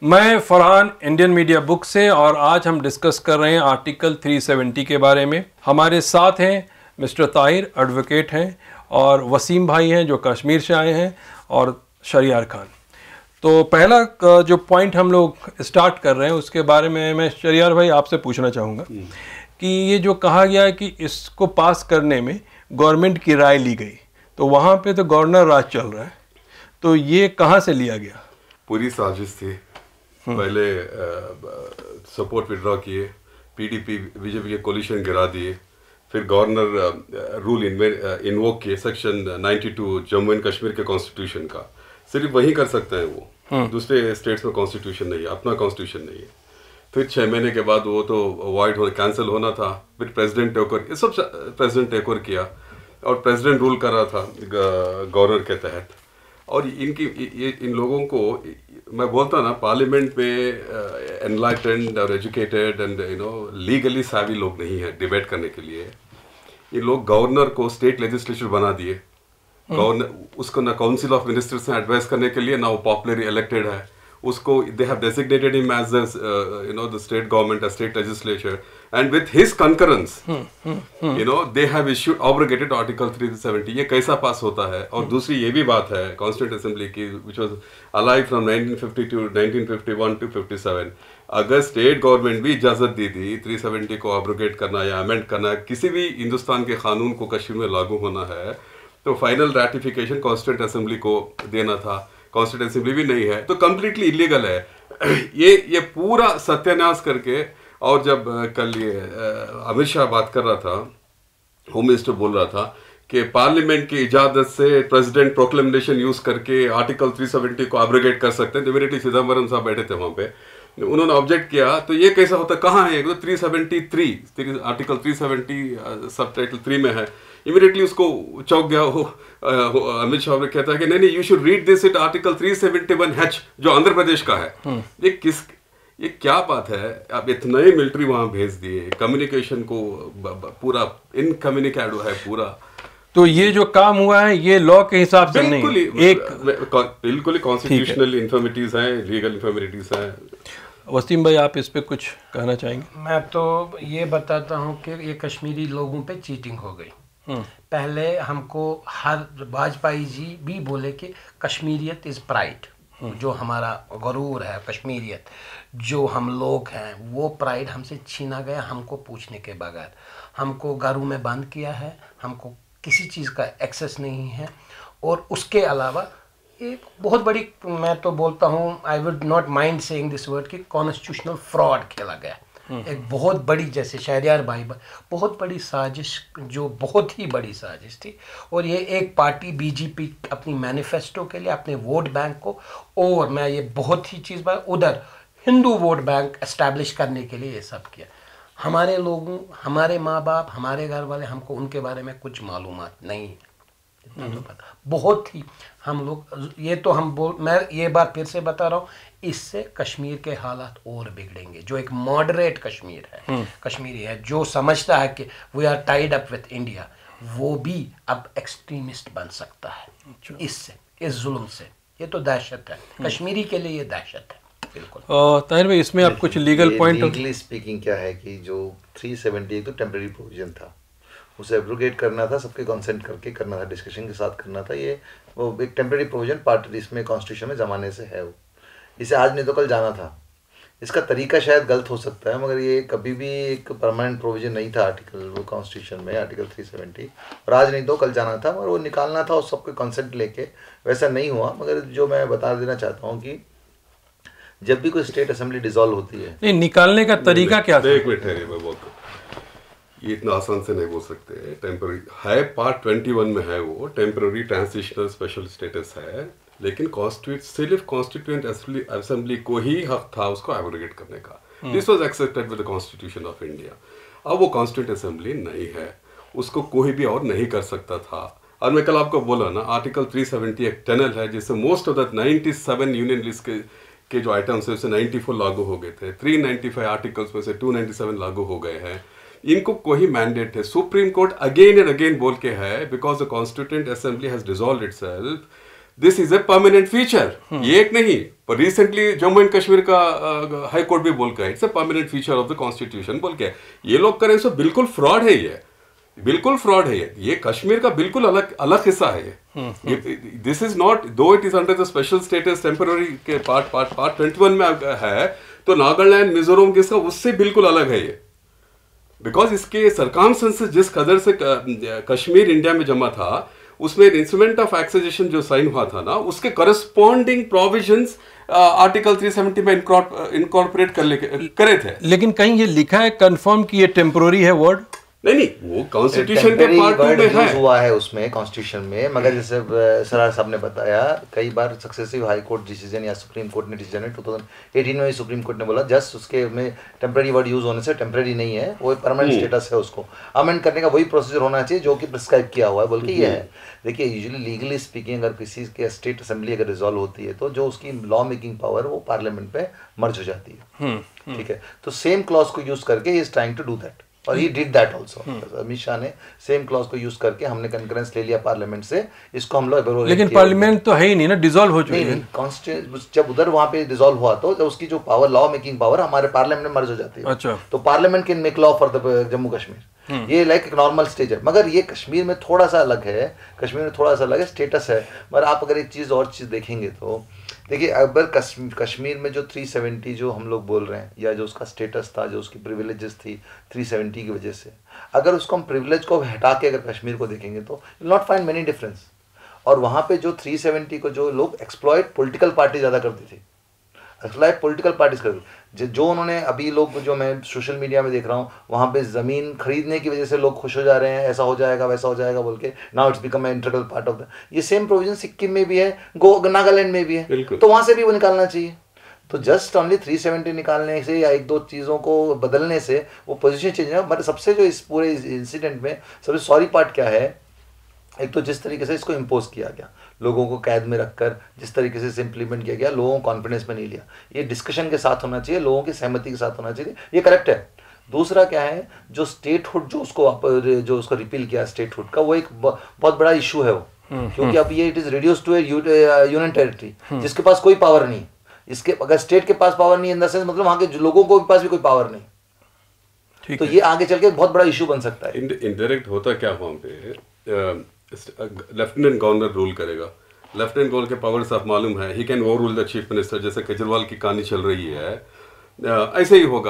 मैं Farhan Indian media book से, और आज हम डिस्कस कर रहे हैं आर्टिकल 370 के बारे में। हमारे साथ हैं मिस्टर ताहिर, एडवोकेट हैं, और वसीम भाई हैं जो कश्मीर से आए हैं, और शरियार खान। तो पहला जो पॉइंट हम लोग स्टार्ट कर रहे हैं उसके बारे में मैं शरियार भाई आपसे पूछना चाहूँगा कि ये जो कहा गया है कि इसको पास करने में गवर्नमेंट की राय ली गई, तो वहाँ पे तो गवर्नर राज चल रहा है, तो ये कहाँ से लिया गया? पूरी साजिश थी। पहले सपोर्ट विड्रॉ किए, पीडीपी बीजेपी के कोलिशन गिरा दिए, फिर गवर्नर रूल इन्वोक किए, सेक्शन 92 जम्मू एंड कश्मीर के कॉन्स्टिट्यूशन का। सिर्फ वही कर सकते हैं वो, दूसरे स्टेट्स में कॉन्स्टिट्यूशन नहीं है, अपना कॉन्स्टिट्यूशन नहीं है। फिर 6 महीने के बाद वो तो अवॉइड हो कैंसिल होना था, फिर प्रेसिडेंट टेक ओवर, ये सब प्रेसिडेंट टेक ओवर किया और प्रेसिडेंट रूल कर रहा था गवर्नर के तहत। और इन लोगों को मैं बोलता ना, पार्लियामेंट में एनलाइटेंड और एजुकेटेड एंड लीगली सावी लोग नहीं है डिबेट करने के लिए। ये लोग गवर्नर को स्टेट लेजिस्लेचर बना दिए। गवर्नर उसको ना काउंसिल ऑफ मिनिस्टर्स में एडवाइस करने के लिए, ना वो पॉपुलरली इलेक्टेड है। उसको they have designated him as the state government, state legislature, and with his concurrence they have issued obligated article 370। ये कैसा पास होता है? और दूसरी ये भी बात है कॉन्स्टिट्यूंट असेंबली की, which was alive from 1952 1951 to 57। अगर स्टेट गवर्नमेंट भी इजाजत दी थी 370 को ऑब्लिगेट करना या अमेंड करना, किसी भी हिंदुस्तान के कानून को कश्मीर में लागू होना है, तो फाइनल रैटिफिकेशन कॉन्स्टिट्यूंट असेंबली को देना था। कॉन्स्टिट्यूंट असेंबली भी नहीं है, तो कंप्लीटली इलीगल है। ये पूरा सत्यानाश करके, और जब कल ये अमित शाह बात कर रहा था, होम मिनिस्टर बोल रहा था कि पार्लियामेंट की इजाजत से प्रेसिडेंट प्रोक्लेमेशन यूज करके आर्टिकल 370 को एब्रोगेट कर सकते हैं। इमीडिएटली चिदम्बरम साहब बैठे थे वहां पे, उन्होंने ऑब्जेक्ट किया, तो ये कैसा होता, कहाँ है? तो 373 आर्टिकल 370 सब टाइटल 3 में है। इमीडिएटली उसको चौंक गया वो अमित शाह ने कहता है कि नहीं, you should read this it article 371H जो आंध्र प्रदेश का है। ये क्या बात है? अब इतना ही मिलिट्री वहां भेज दिए, कम्युनिकेशन को पूरा इनकम्युनिकेट है पूरा। तो ये जो काम हुआ है ये लॉ के हिसाब से नहीं, बिल्कुल कॉन्स्टिट्यूशनल इन्फॉर्मिटीज हैं, लीगल इन्फॉर्मिटीज हैं। वसीम भाई आप इस पे कुछ कहना चाहेंगे? मैं तो ये बताता हूँ कि ये कश्मीरी लोगों पे चीटिंग हो गई। पहले हमको हर वाजपेयी जी भी बोले कि कश्मीरियत इज़ प्राइड, जो हमारा गरूर है कश्मीरियत, जो हम लोग हैं, वो प्राइड हमसे छीना गया हमको पूछने के बगैर। हमको घरों में बंद किया है, हमको किसी चीज़ का एक्सेस नहीं है। और उसके अलावा एक बहुत बड़ी, मैं तो बोलता हूँ, I would not mind saying this word, कि कॉन्स्टिट्यूशनल फ्रॉड खेला गया। एक बहुत बड़ी, जैसे शहरियार भाई, बहुत बड़ी साजिश, जो बहुत ही बड़ी साजिश थी। और ये एक पार्टी बीजेपी अपनी मैनिफेस्टो के लिए, अपने वोट बैंक को, और मैं ये बहुत ही चीज़ उधर हिंदू वोट बैंक एस्टैब्लिश करने के लिए ये सब किया। हमारे लोगों, हमारे माँ बाप, हमारे घर वाले, हमको उनके बारे में कुछ मालूमात नहीं है, इतना तो पता। बहुत ही हम लोग, ये तो मैं ये बात फिर से बता रहा हूँ, इससे कश्मीर के हालात और बिगड़ेंगे। जो एक मॉडरेट कश्मीर है, कश्मीरी है, जो समझता है कि we are tied up with India, वो भी अब एक्सट्रीमिस्ट बन सकता है इससे, इस जुल्म से। ये तो दहशत है, कश्मीरी के लिए ये दहशत है। बिल्कुल। ताहिर भाई इसमें आप कुछ लीगल पॉइंट? लीगली स्पीकिंग क्या है कि जो 370 तो टेम्परेरी प्रोविजन था, उसे एब्रोगेट करना था, सबके कंसेंट करके करना था, डिस्कशन के साथ करना था। ये वो एक टेम्परेरी प्रोविजन पार्ट इसमें कॉन्स्टिट्यूशन में जमाने से है। वो इसे आज नहीं तो कल जाना था। इसका तरीका शायद गलत हो सकता है, मगर ये कभी भी एक परमानेंट प्रोविजन नहीं था आर्टिकल, वो कॉन्स्टिट्यूशन में आर्टिकल 370, और आज नहीं तो कल जाना था, मगर वो निकालना था और सबके कंसेंट लेके। वैसा नहीं हुआ। मगर जो मैं बता देना चाहता हूँ कि जब भी कोई स्टेट असेंबली डिसॉल्व होती है, नहीं, निकालने का तरीका क्या था? एक मिनट ठहरिए, मैं बोलता हूँ। ये इतना आसान से नहीं बोल सकते। टेम्पररी है, पार्ट 21 में है, वो टेम्पररी ट्रांजिशनल स्पेशल स्टेटस है, लेकिन सिर्फ कॉन्स्टिट्यूएंट असेंबली को ही हक था उसको एब्रोगेट करने का। This was accepted with the constitution of India. अब वो कॉन्स्टिट्यूएंट असेंबली नहीं है, उसको कोई भी और नहीं कर सकता था। और मैं कल आपको बोला ना, आर्टिकल 370 एक टनल है जिससे most of the 97 union list के जो आइटम्स है उससे 94 लागू हो गए थे। 395 आर्टिकल्स में से 297 लागू हो गए हैं। इनको कोई मैंडेट है, supreme court again and again बोल के है, because the constituent assembly has dissolved itself, this is a permanent feature. ये एक नहीं, पर रिसेंटली जम्मू एंड कश्मीर का हाई कोर्ट भी बोल के it's a permanent feature of the constitution बोल के। ये लोग करें सो बिल्कुल फ्रॉड है, ये बिल्कुल फ्रॉड है। ये कश्मीर का बिल्कुल अलग अलग हिस्सा है ये। This is not, though it is under the special status temporary के पार्ट 21 में है, तो नागालैंड मिजोरम किसका उससे बिल्कुल अलग है ये। बिकॉज इसके सरकमस्टेंसेस जिस कदर से कश्मीर इंडिया में जमा था, उसमें इंस्ट्रूमेंट ऑफ एक्सेशन जो साइन हुआ था ना, उसके करस्पॉन्डिंग प्रोविजंस आर्टिकल 370 में इनकॉर्पोरेट करे थे। लेकिन कहीं ये लिखा है कंफर्म कि ये टेम्पोररी है वर्ड? नहीं, वो कॉन्स्टिट्यूशन के पार्ट 2 में है, हुआ है उसमें कॉन्स्टिट्यूशन में। मगर जैसे सरार साहब ने बताया, कई बार सक्सेसिव हाई कोर्ट डिसीजन या सुप्रीम कोर्ट ने डिसीजन है, 2018 में सुप्रीम कोर्ट ने बोला जस्ट उसके में टेम्पररी वर्ड यूज होने से टेम्पररी नहीं है, वो परमानेंट स्टेटस है, उसको अमेंड करने का वही प्रोसीजर होना चाहिए जो कि प्रिस्क्राइब किया हुआ है बोल के ये है। देखिए यूजुअली लीगली स्पीकिंग अगर किसी के स्टेट असेंबली अगर रिजॉल्व होती है तो जो उसकी लॉ मेकिंग पावर वो पार्लियामेंट पे मर्ज हो जाती है, ठीक है। तो सेम क्लॉज को यूज करके he is trying to do that, और he did that also. Amit Shah ने सेम क्लॉज को यूज करके हमने कंकरेंस ले लिया पार्लियामेंट से, इसको हम लोग। लेकिन पार्लियामेंट तो है ही नहीं ना, डिसॉल्व हो चुकी है। जब उधर वहां पे डिसॉल्व हुआ तो उसकी जो पावर, लॉ मेकिंग पावर हमारे पार्लियामेंट में मर्ज हो जाती है। अच्छा। तो parliament can make law for the Jammu Kashmir. ये लाइक एक नॉर्मल स्टेज है, मगर ये कश्मीर में थोड़ा सा अलग है, कश्मीर में थोड़ा सा अलग है, स्टेटस है। मगर आप अगर एक चीज़ और चीज़ देखेंगे तो देखिए, अगर कश्मीर में जो 370 जो हम लोग बोल रहे हैं, या जो उसका स्टेटस था, जो उसकी प्रिविलेजेस थी 370 की वजह से, अगर उसको हम प्रिविलेज को हटा के अगर कश्मीर को देखेंगे तो you not find many difference. और वहाँ पे जो 370 को जो लोग एक्सप्लॉइट पॉलिटिकल पार्टी ज़्यादा करती थी, एक्सप्लॉइट पॉलिटिकल पार्टीज करती, जो उन्होंने अभी लोग जो मैं सोशल मीडिया में देख रहा हूँ, वहाँ पे ज़मीन खरीदने की वजह से लोग खुश हो जा रहे हैं, ऐसा हो जाएगा वैसा हो जाएगा बोल के, now it's become an integral part of the. ये सेम प्रोविजन सिक्किम में भी है, नागालैंड में भी है, तो वहाँ से भी वो निकालना चाहिए। तो जस्ट ओनली 370 निकालने से या एक दो चीज़ों को बदलने से वो पोजीशन चेंज है। बट सबसे जो इस पूरे इंसिडेंट में सबसे सॉरी पार्ट क्या है, एक तो जिस तरीके से इसको इम्पोज किया गया, लोगों को कैद में रखकर जिस तरीके से इम्प्लीमेंट किया गया, लोगों को कॉन्फिडेंस में नहीं लिया। ये डिस्कशन के साथ होना चाहिए, लोगों की सहमति के साथ होना चाहिए, ये करेक्ट है। दूसरा क्या है, जो स्टेटहुड जो उसको रिपील किया स्टेटहुड का, वो एक बहुत बड़ा इशू है वो, क्योंकि अब ये it is reduce to a union territory जिसके पास कोई पावर नहीं। इसके अगर स्टेट के पास पावर नहीं, इन द सेंस मतलब वहाँ के लोगों को पास भी कोई पावर नहीं, तो ये आगे चल के बहुत बड़ा इशू बन सकता है। इनडायरेक्ट होता क्या वहाँ पे, लेफ्टिनेंट गवर्नर रूल करेगा। लेफ्टिनेंट गवर्नर के पावर्स आप मालूम है, he can overrule the chief minister, जैसे केजरीवाल की कहानी चल रही है, ऐसे ही होगा।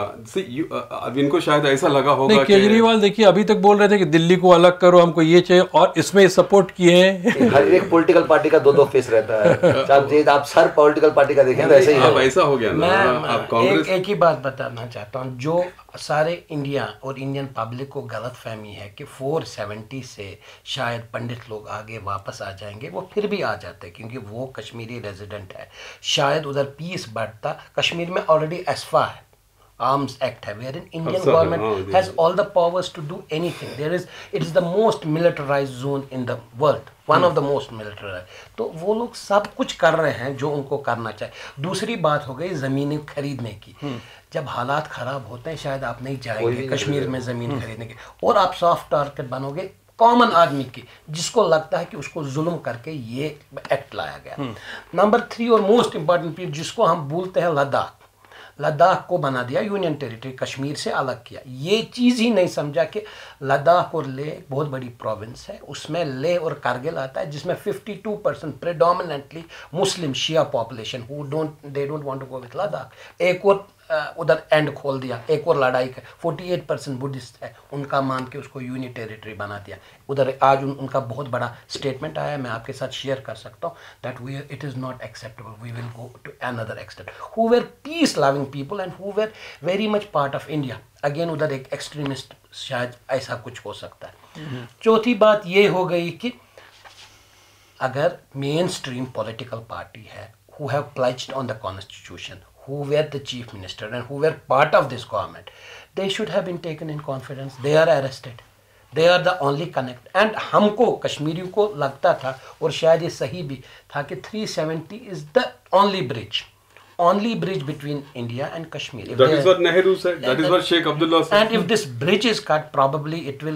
अब इनको शायद ऐसा लगा होगा कि केजरीवाल देखिए अभी तक बोल रहे थे कि दिल्ली को अलग करो, हमको ये चाहिए, और इसमें सपोर्ट किए हैं। हर एक पॉलिटिकल पार्टी का दो फेस रहता है, आप हर पॉलिटिकल पार्टी का देखें तो ऐसे ही है। ऐसा हो गया ना। आप कांग्रेस, एक ही बात बताना चाहता हूँ, जो सारे इंडिया और इंडियन पब्लिक को गलत फहमी है कि 470 से शायद पंडित लोग आगे वापस आ जाएंगे, वो फिर भी आ जाते हैं क्योंकि वो कश्मीरी रेजिडेंट है। शायद उधर पीस बढ़ता, कश्मीर में ऑलरेडी एसफा है, आर्म्स एक्ट है, where in Indian government has all the powers to do anything. It is the most militarised zone in the world, one of the most militarised. तो वो लोग सब कुछ कर रहे हैं जो उनको करना चाहिए। दूसरी बात हो गई ज़मीनें खरीदने की। जब हालात ख़राब होते हैं शायद आप नहीं जाएंगे कश्मीर में ज़मीन खरीदने के, और आप सॉफ्ट टारगेट बनोगे कॉमन आदमी की, जिसको लगता है कि उसको जुल्म करके ये एक्ट लाया गया। नंबर 3 और मोस्ट इंपॉर्टेंट पीस, जिसको हम बोलते हैं लद्दाख को बना दिया यूनियन टेरिटरी, कश्मीर से अलग किया। ये चीज़ ही नहीं समझा कि लद्दाख और लेह बहुत बड़ी प्रोविंस है, उसमें लेह और कारगिल आता है, जिसमें 52% प्रेडोमिनेंटली मुस्लिम शिया population they don't want to go with Ladakh. एक और उधर एंड खोल दिया, एक और लड़ाई का 48% बुद्धिस्ट है, उनका मान के उसको यूनियन टेरिटरी बना दिया। उधर आज उनका बहुत बड़ा स्टेटमेंट आया, मैं आपके साथ शेयर कर सकता हूँ, that it is not acceptable, we will go to another extent, who were peace loving people and who were very much part of India. Again उधर एक एक्सट्रीमिस्ट शायद ऐसा कुछ हो सकता है। चौथी बात ये हो गई कि अगर मेन स्ट्रीम पॉलिटिकल पार्टी है who have pledged on the constitution, who were the chief minister and who were part of this government, they should have been taken in confidence. They are arrested, they are the only connect. And हमको कश्मीरियों को लगता था, और शायद ये सही भी था, कि 370 is the only bridge between India and Kashmir. That is what Nehru said, that is what Sheikh Abdullah said. And if this bridge is cut, probably it will be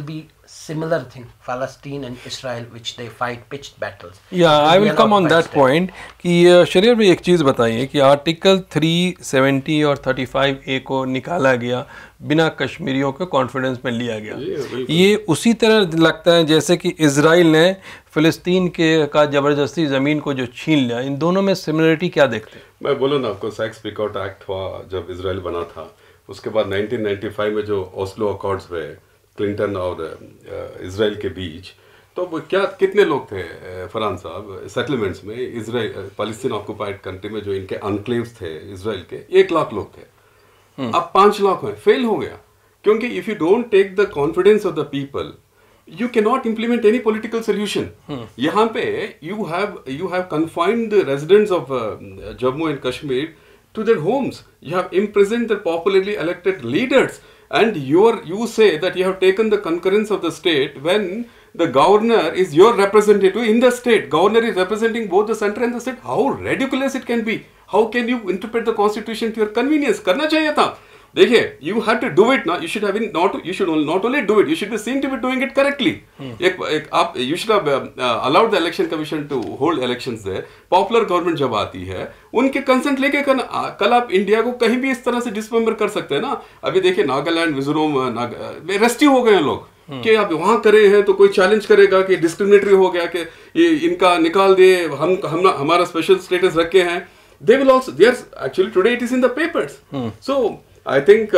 similar thing, Palestine and Israel, which they fight pitched battles. I will come on that point कि शरीर में एक चीज़ बताइए कि article 370 और 35A को निकाला गया बिना कश्मीरियों के कॉन्फिडेंस में लिया गया। ये उसी तरह लगता है जैसे कि इजराइल ने फ़िलिस्तीन का ज़बरदस्ती ज़मीन को जो छीन लिया। इन दोनों में सिमिलरिटी क्या देखते हैं? मैं बोलूँ ना आपको, साइक्स पिकआउट एक्ट हुआ जब इजराइल बना था, उसके बाद 1995 में जो ओस्लो अकॉर्ड्स हुए क्लिंटन और इजराइल के बीच, तो वो क्या कितने लोग थे फरहान साहब सेटलमेंट्स में, इजराइल पैलेस्टीन ऑक्युपाइड कंट्री में जो इनके अनक्लेव्स थे इजराइल के, 1 लाख लोग थे। अब 5 लाख हुए, फेल हो गया। क्योंकि if you don't take the confidence of the people you cannot implement any political solution. यहाँ पे you have confined the residents of Jammu and Kashmir to their homes. You have imprisoned their popularly elected leaders, and you say that you have taken the concurrence of the state when the governor is your representative in the state. Governor is representing both the center and the state. How ridiculous it can be. How can you interpret the constitution to your convenience? करना चाहिए था। देखिए, you had to do it ना, you should not only do it, you should be seen to be doing it correctly. You should have allowed the election commission to hold elections there. Popular government जब आती है, उनके consent लेके कल आप India को कहीं भी इस तरह से डिसमेंबर कर सकते हैं ना। अभी देखिए नागालैंड, मिजोरम रेस्क्यू हो गए हैं लोग कि आप वहां करे हैं तो कोई चैलेंज करेगा कि डिस्क्रिमिनेटरी हो गया कि ये इनका निकाल दिए, हम हमारा स्पेशल स्टेटस रखे हैं। They will also, actually today it is in the papers. So I think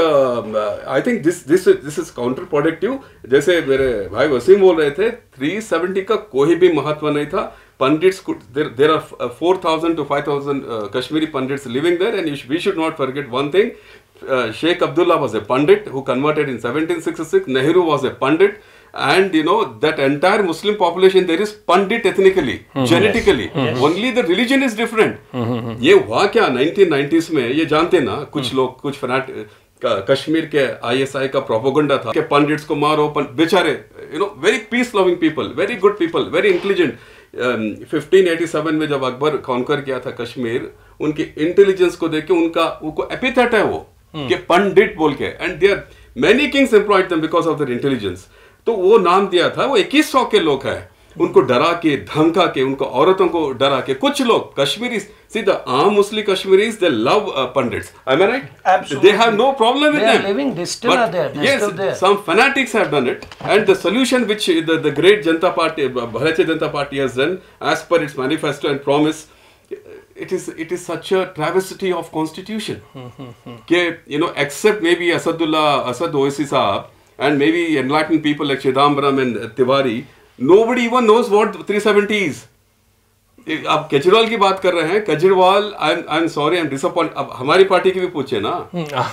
this is counterproductive. जैसे मेरे भाई वसीम बोल रहे थे, 370 का कोई भी महत्व नहीं था। Pandits there are 4,000 to 5,000 Kashmiri Pandits living there, and we should not forget one thing. Sheikh Abdullah was a Pandit who converted in 1766. Nehru was a Pandit. And you know that entire Muslim population there is Pandit ethnically, genetically. Only the religion is different. ये हुआ क्या 1990s में, ये जानते ना कुछ लोग, कुछ कश्मीर के ISI का प्रोपोगंडा था कि पंडिट्स को मारो, बेचारे very peace loving people, very good people, very intelligent. 1587 में जब अकबर कॉन्कर किया था कश्मीर, उनकी इंटेलिजेंस को देख के उनको एपिथेट है वो कि पंडित बोल के, and there many kings employed them because of their intelligence. तो वो नाम दिया था। वो 2100 के लोग हैं, उनको डरा के धमका के, उनको औरतों को डरा के। कुछ लोग Kashmiri, see the armed Muslim Kashmiris, they love pandits. Am I right? Absolutely. They have no problem with them. They are living, they still are there. Yes, still there. Some fanatics have done it, and the solution which the great Janata Party, Bharatiya Janata Party has done as per its manifesto and promise, it is such a travesty of constitution. Ke, except maybe Asad Owaisi Saab, and maybe enlightened people like Chidambaram and Tiwari, nobody even knows what 370 is. आप केजरीवाल की बात कर रहे हैं, Kejriwal, I am sorry, I am disappointed. अब हमारी party की भी पूछे ना,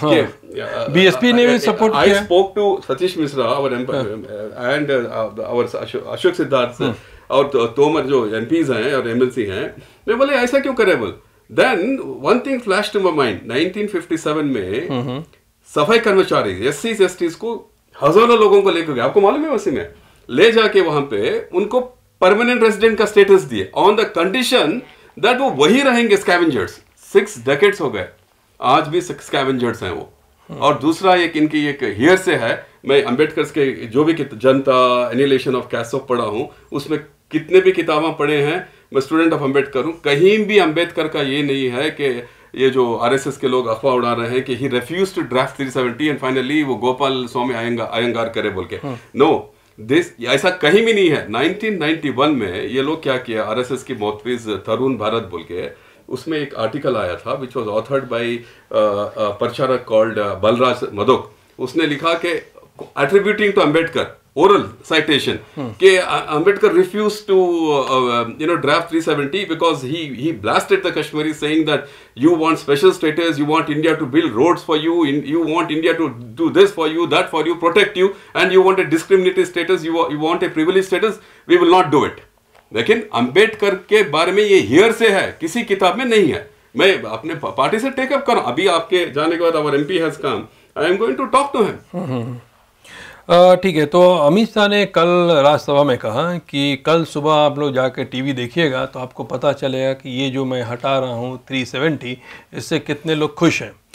बीएसपी ने भी सपोर्ट किया। I spoke to Satish Mishra और एंड आवर अशोक सिद्धार्थ और तोमर जो एमपीज हैं और एमएलसी हैं, वे बोले ऐसा क्यों करे बोल। Then one thing flash to my mind, 1957 में सफाई कर्मचारी एससीज एसटीज को हजारों लोगों को लेकर गए, आपको मालूम है वैसे में, ले जाके वहां पे उनको परमानेंट रेजिडेंट का स्टेटस दिए ऑन द कंडीशन दैट वो वही रहेंगे स्कैवेंजर्स। 6 डेकेड्स हो गए, आज भी स्कैवेंजर्स हैं वो। और दूसरा इनकी एक हियर से है, मैं अंबेडकर के जो भी जनता एनिलेशन ऑफ कैस्ट पढ़ा हूँ, उसमें कितने भी किताबें पढ़े हैं, मैं स्टूडेंट ऑफ अंबेडकर हूँ, कहीं भी अंबेडकर का ये नहीं है कि ये जो आरएसएस के लोग अफवाह उड़ा रहे हैं कि he refuse to draft 370 and finally वो गोपाल स्वामी अयंगार करे बोल के। नो, ऐसा कहीं भी नहीं है। 1991 में ये लोग क्या किया, आरएसएस की मोहतविज तरुण भारत बोल के, उसमें एक आर्टिकल आया था which was authored by pracharak called Balraj Madhok. उसने लिखा कि attributing to Ambedkar oral citation कि Ambedkar refused to draft 370 because he blasted the Kashmiris saying that you want special status, you want India to build roads for you, you want India to do this for you, that for you, protect you, and you want a discriminatory status, you want a privileged status, we will not do it. लेकिन अंबेडकर के बारे में ये here से है, किसी किताब में नहीं है। मैं अपने पार्टी से टेकअप कर रहा हूँ। अभी आपके जाने के बाद our MP has come, I am going to talk to him. ठीक है। तो अमित शाह ने कल राज्यसभा में कहा कि कल सुबह आप लोग जाकर टीवी देखिएगा तो आपको पता चलेगा कि ये जो मैं हटा रहा हूँ 370, इससे कितने लोग खुश हैं।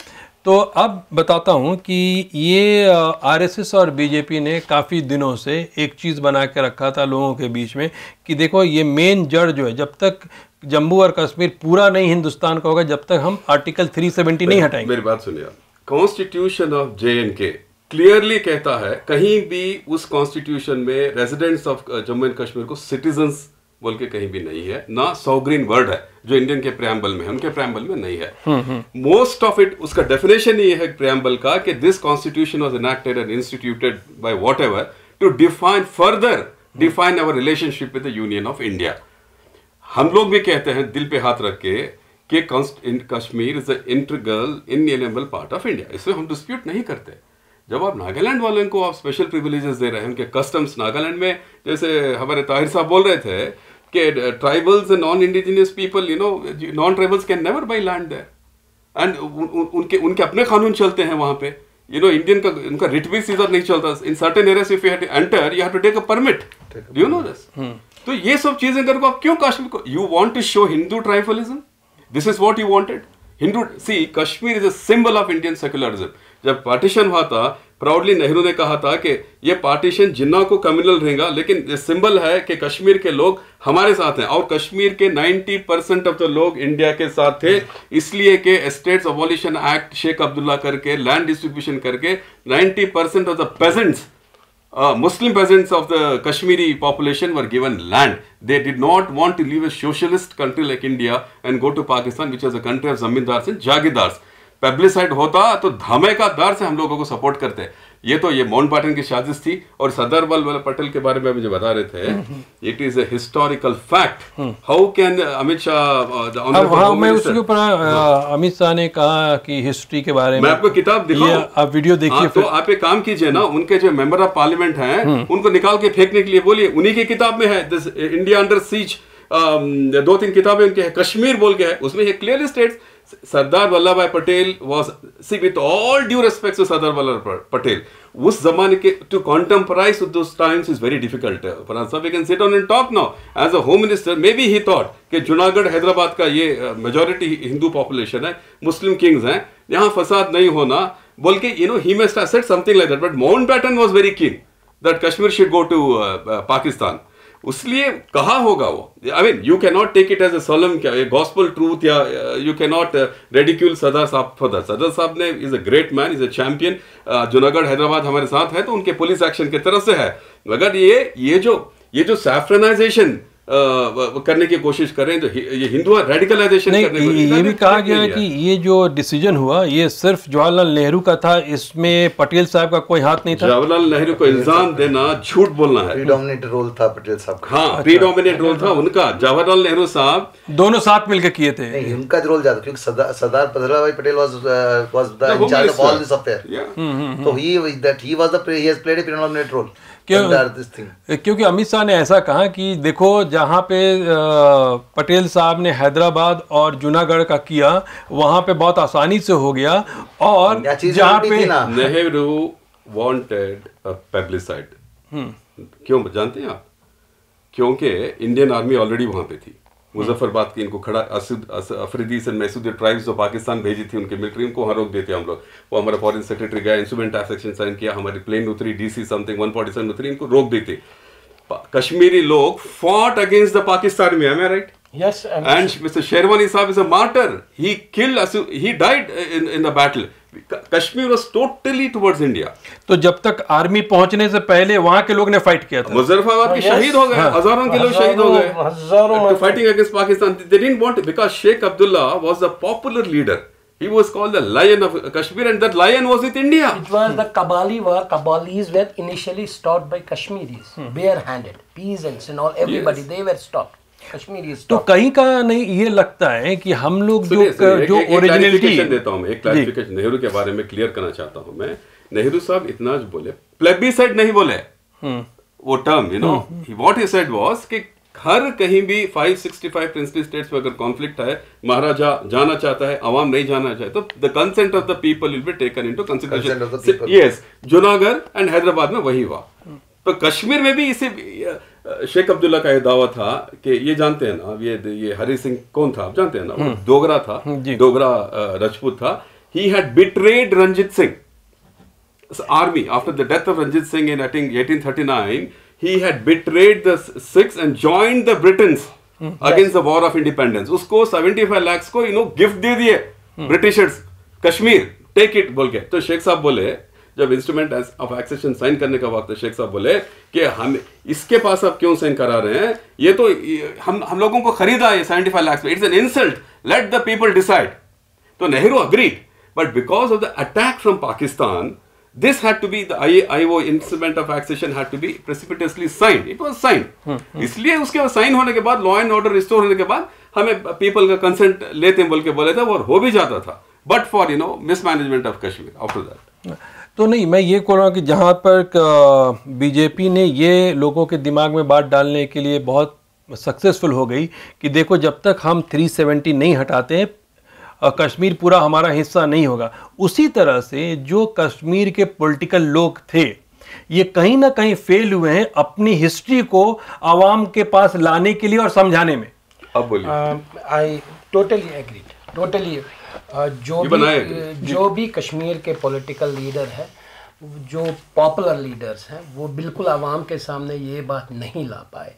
तो अब बताता हूँ कि ये आरएसएस और बीजेपी ने काफ़ी दिनों से एक चीज़ बना के रखा था लोगों के बीच में कि देखो ये मेन जड़ जो है, जब तक जम्मू और कश्मीर पूरा नहीं हिंदुस्तान का होगा, जब तक हम आर्टिकल 370 नहीं हटाएंगे। मेरी बात सुनिए, कॉन्स्टिट्यूशन ऑफ JNK क्लियरली कहता है, कहीं भी उस कॉन्स्टिट्यूशन में residents of Jammu and Kashmir को सिटीजन्स बोल के कहीं भी नहीं है, ना सॉवरेन वर्ड है जो इंडियन के प्रेम्बल में है, उनके प्रेम्बल में नहीं है। मोस्ट ऑफ इट, उसका डेफिनेशन ये है प्रेम्बल का कि this constitution was enacted and instituted by whatever to define further define our relationship with the union of India. हम लोग भी कहते हैं दिल पे हाथ रख के कि Kashmir is the integral inalienable part of India, इसमें हम डिस्प्यूट नहीं करते। जब आप नागालैंड वालों को आप स्पेशल प्रिविलेजेस दे रहे हैं, उनके कस्टम्स नागालैंड में, जैसे हमारे ताहिर साहब बोल रहे थे कि tribals and non indigenous people, you know, non tribals can never buy land there, and उनके अपने कानून चलते हैं वहां पे। यू नो, इंडियन का उनका रिट भी सीधा नहीं चलता। In certain areas if you have to enter, you have to take a permit. Do you know this? तो ये सब चीजें करके आप क्यों कश्मीर को, you want to show Hindu tribalism, this is what you wanted. Hindu, see, Kashmir is a symbol of Indian secularism. जब partition हुआ था, प्राउडली नेहरू ने कहा था कि ये पार्टीशन जिन्ना को कम्युनल रहेगा, लेकिन ये सिंबल है कि कश्मीर के लोग हमारे साथ हैं। और कश्मीर के 90% ऑफ द लोग इंडिया के साथ थे, इसलिए कि states abolition act Sheikh Abdullah करके, लैंड डिस्ट्रीब्यूशन करके 90% of the peasants, Muslim peasants of the Kashmiri population were given land. They did not want to leave a socialist country like India and go to Pakistan, which was a country of zamindars and jagidars. Publicised होता तो धमाकेदार से हम लोगों को support करते। ये तो ये माउंटबेटन की साजिश थी। और सरदार वल्लभ पटेल के बारे में मुझे बता रहे थे, it is a historical fact. How can Amit Shah, मैं उसके ऊपर अमित शाह ने कहा कि हिस्ट्री के बारे में मैं आपको किताब दिखाऊं, आप वीडियो देखिए। तो आप एक काम कीजिए ना, उनके जो मेंबर ऑफ पार्लियामेंट हैं उनको निकाल के फेंकने के लिए बोलिए, उन्हीं की किताब में है दिस इंडिया अंडर सीज। 2-3 किताबें उनके हैं, कश्मीर बोल के है, उसमें ये क्लियरली स्टेट्स सरदार वल्लभ भाई Patel was, see, with all due respect to Sardar Vallabh Patel, उस जमाने के to contemporize with those times is very difficult. Perhaps we can sit down and talk now. As a home minister, maybe he thought कि जूनागढ़ हैदराबाद का ये majority Hindu population है, मुस्लिम Kings हैं, यहाँ फसाद नहीं होना बोल के, you know, he must have said something like that. But Mountbatten was very keen that Kashmir should go to Pakistan. उसलिए कहा होगा वो, I mean you can not take it as a solemn gospel truth, या you can not ridicule Sardar Sahab for that. Sardar Sahab ने is a great man, is a champion. Junagadh Hyderabad हमारे साथ है तो उनके पुलिस एक्शन की तरफ से है, मगर ये जो सैफ्रनाइजेशन करने की कोशिश करें, तो ये हिंदू रेडिकलाइजेशन करने की, ये भी कहा गया कि ये जो डिसीजन हुआ ये सिर्फ जवाहरलाल नेहरू का था, इसमें पटेल साहब का कोई हाथ नहीं था। जवाहरलाल नेहरू को इल्जाम देना झूठ बोलना है। प्रीडोमिनेट रोल था पटेल साहब का। हाँ, प्रीडोमिनेट रोल था उनका। जवाहरलाल नेहरू साहब दोनों साथ मिलकर किए थे। नहीं, उनका रोल ज्यादा, क्योंकि सरदार वल्लभ भाई Patel was the in charge of all this affair. So he has played a predominant role. क्योंकि अमित शाह ने ऐसा कहा कि देखो, जहाँ पे पटेल साहब ने हैदराबाद और जूनागढ़ का किया, वहाँ पे बहुत आसानी से हो गया। और जहाँ पे नेहरू वांटेड अ पेब्लिसाइड, क्यों जानते हैं आप? क्योंकि इंडियन आर्मी ऑलरेडी वहाँ पे थी, मुजफ्फरबाद की इनको खड़ा अफरीदी से मैसूदी ट्राइब्स जो पाकिस्तान भेजी थी उनकी मिलिट्री, उनको वहाँ रोक देते हम लोग। वो हमारा फॉरेन सेक्रेटरी गया, इंस्ट्रूमेंट सेक्शन साइन किया, हमारी प्लेन उतरी, DC समथिंग 147 उतरी, इनको रोक देती। कश्मीरी लोग fought against the Pakistan में, am I right? Yes. And Mr. Sherwani Saab is a martyr. He died in the battle. Kashmir was totally towards India. तो जब तक आर्मी पहुंचने से पहले वहां के लोग ने फाइट किया था। मुजफ्फराबाद के शहीद हो गए, हजारों के लोग शहीद हो गए, हजारों fighting against Pakistan. They didn't want it because Sheikh Abdullah was a popular leader. He was called the Lion of Kashmir, and that lion was with India. It was the Kabali war. Kabalis were initially stopped by Kashmiris, barehanded, peasants and all, everybody, they were stopped. Kashmiris तो कहीं का नहीं, ये लगता है कि हम लोग जो ओरिजिनलिटी देता हूँ मैं, एक क्लैरिफिकेशन नेहरू के बारे में क्लियर करना चाहता हूँ मैं। नेहरू साहब इतना बोले, प्लेबिसाइड नहीं बोले, वो term, you know, what he said was कि हर कहीं भी 565 प्रिंसली स्टेट्स में अगर कॉन्फ्लिक्ट है, महाराजा जाना चाहता है, अवाम नहीं जाना चाहता, तो the consent of the people will be taken into consideration. Yes, Junagadh and Hyderabad में वही हुआ। तो कश्मीर में भी इसे शेख अब्दुल्ला का ये दावा था कि ये जानते हैं ना, ये हरि सिंह कौन था आप जानते हैं ना, डोगरा था, डोगरा राजपूत था, he had betrayed Ranjit Singh's army after the death of Ranjit Singh in I think 1839. He had betrayed the Sikhs and joined the Britons against the war of independence. उसको 75 lakhs को गिफ्ट दे दिए Britishers, Kashmir take it बोल के। तो शेख साहब बोले, जब instrument of accession sign करने का वक्त शेख साहब बोले कि हम इसके पास अब क्यों साइन करा रहे हैं, ये तो हम लोगों को खरीदा है 75 lakhs में, it's an insult, let the people decide. तो Nehru agreed, but because of the attack from Pakistan, this had to be, the IO instrument of accession had to be precipitously signed. It was signed. इसलिए उसके बाद sign होने के बाद, law and order restore होने के बाद, हमें पीपल का कंसेंट लेते हैं बोल के बोले थे, और हो भी जाता था, but for mismanagement of Kashmir after that. तो नहीं, मैं ये कह रहा हूँ कि जहाँ पर बीजेपी ने ये लोगों के दिमाग में बात डालने के लिए बहुत सक्सेसफुल हो गई कि देखो जब तक हम 370 नहीं हटाते हैं कश्मीर पूरा हमारा हिस्सा नहीं होगा। उसी तरह से जो कश्मीर के पॉलिटिकल लोग थे, ये कहीं ना कहीं फेल हुए हैं अपनी हिस्ट्री को आवाम के पास लाने के लिए और समझाने में। अब बोलिए। I totally agree, totally. जो भी कश्मीर के पॉलिटिकल लीडर है, जो पॉपुलर लीडर्स हैं, वो बिल्कुल आवाम के सामने ये बात नहीं ला पाए।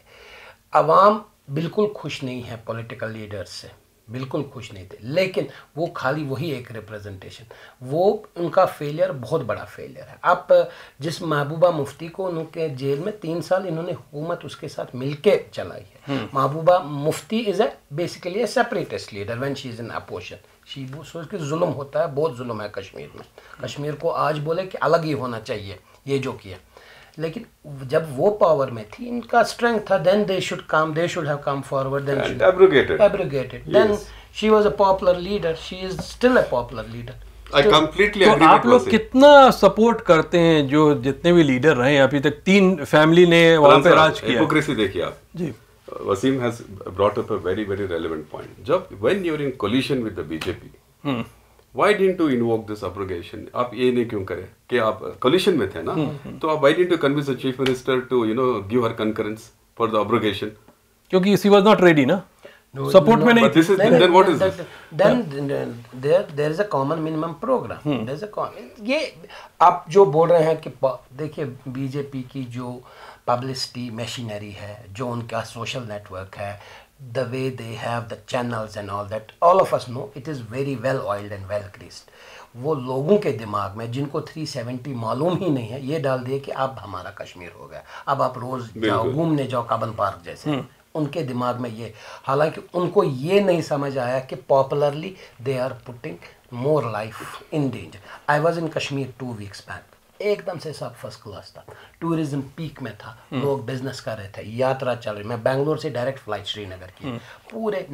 आवाम बिल्कुल खुश नहीं है पॉलिटिकल लीडर्स से, बिल्कुल खुश नहीं थे, लेकिन वो खाली वही एक रिप्रेजेंटेशन, वो उनका फेलियर बहुत बड़ा फेलियर है। आप जिस महबूबा मुफ्ती को उनके जेल में 3 साल इन्होंने हुकूमत उसके साथ मिलके चलाई है। Mehbooba Mufti is a basically a separatist leader when she is in opposition. She सोच के जुल्म होता है, बहुत जुल्म है कश्मीर में। कश्मीर को आज बोले कि अलग ही होना चाहिए ये जो किया, लेकिन जब वो पावर में थी, इनका स्ट्रेंथ था, then they should have come forward, then abrogated. Then she was a popular leader, she is still a popular leader. I completely agree. तो आप लोग कितना सपोर्ट करते हैं जो जितने भी लीडर रहे अभी तक, 3 फैमिली ने वहाँ पे राज किया? हिपोक्रेसी देखिए आप जी। Waseem has brought up a very relevant point. जब when you're in coalition with the BJP, why didn't you invoke this abrogation? आप ये नहीं क्यों करे कि आप coalition में थे ना, तो आप why didn't you convince the chief minister to give her concurrence for the abrogation? क्योंकि she was not ready ना, सपोर्ट में नहीं। But this is then what is this? Then there is a common minimum program. There's a ये आप जो बोल रहे हैं कि देखिए बीजेपी की जो पब्लिसिटी मशीनरी है, जो उनका सोशल नेटवर्क है, the way they have the channels and all that, all of us know it is very well oiled and well greased. वो लोगों के दिमाग में जिनको 370 मालूम ही नहीं है, ये डाल दिए कि अब हमारा कश्मीर हो गया, अब आप रोज जाओ घूमने जाओ कबन पार्क जैसे। उनके दिमाग में ये, हालांकि उनको ये नहीं समझ आया कि popularly they are putting more life in danger. I was in Kashmir 2 weeks back, एकदम से सब फर्स्ट क्लास था, टूरिज्म पीक में था, लोग बिजनेस कर रहे थे, यात्रा चल रही। मैं बेंगलोर से डायरेक्ट फ्लाइट श्रीनगर की, पूरे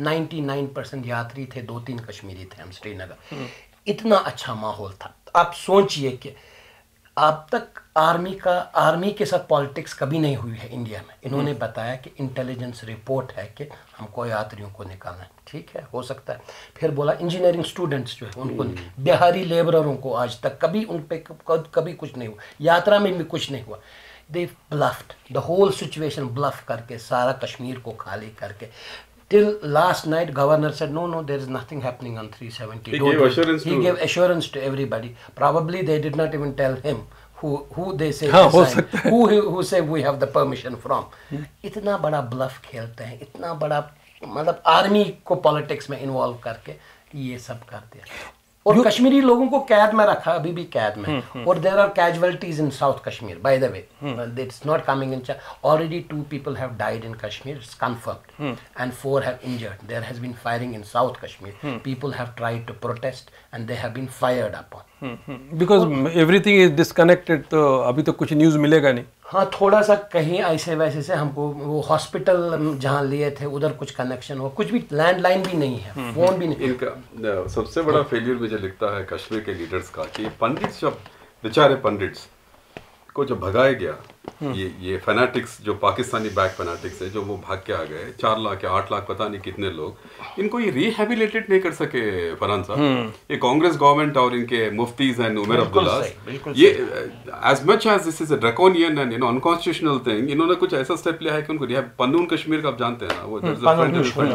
99% यात्री थे, 2-3 कश्मीरी थे हम श्रीनगर। इतना अच्छा माहौल था। आप सोचिए कि अब तक आर्मी के साथ पॉलिटिक्स कभी नहीं हुई है इंडिया में। इन्होंने बताया कि इंटेलिजेंस रिपोर्ट है कि हमको यात्रियों को निकालना है, ठीक है, हो सकता है। फिर बोला इंजीनियरिंग स्टूडेंट्स जो है उनको, बिहारी लेबररों को आज तक कभी उन पे कभी कुछ नहीं हुआ, यात्रा में भी कुछ नहीं हुआ। They bluffed the whole situation, bluff करके सारा कश्मीर को खाली करके। Till last night, governor said, no, there is nothing happening on 370. He gave assurance to everybody. Probably they did not even tell him who they say who say we have the permission from. इतना बड़ा bluff खेलते हैं, इतना बड़ा मतलब army को politics में involve करके ये सब करते हैं। और कश्मीरी लोगों को कैद में रखा, अभी भी कैद में। और there are casualties in south Kashmir, by the way, it's not coming in. Already 2 people have died in Kashmir, it's confirmed, and 4 have injured. There has been firing in South Kashmir. People have tried to protest and they have been fired upon. Because everything is disconnected, तो अभी तो कुछ news मिलेगा नहीं। हाँ, थोड़ा सा कहीं ऐसे वैसे से हमको वो हॉस्पिटल जहाँ लिए थे उधर कुछ कनेक्शन हुआ, कुछ भी लैंडलाइन भी नहीं है, फोन भी नहीं। इनका सबसे बड़ा फेलियर मुझे लगता है कश्मीर के लीडर्स का कि पंडित्स, जब बेचारे पंडित्स को जब भगाया गया, ये फैनाटिक्स जो पाकिस्तानी बैक फैनाटिक्स है, जो वो भाग के आ गए, 4 लाख या 8 लाख पता नहीं कितने लोग, इनको ये रिहेबिलिटेट नहीं कर सके फरहान साहब। ये कांग्रेस गवर्नमेंट और इनके मुफ्तीज एंड उमर अब्दुल्ला, ये as much as this is a draconian and unconstitutional thing, इन्होंने कुछ ऐसा स्टेप लिया है कि उनको पन्नून कश्मीर का आप जानते हैं ना, वो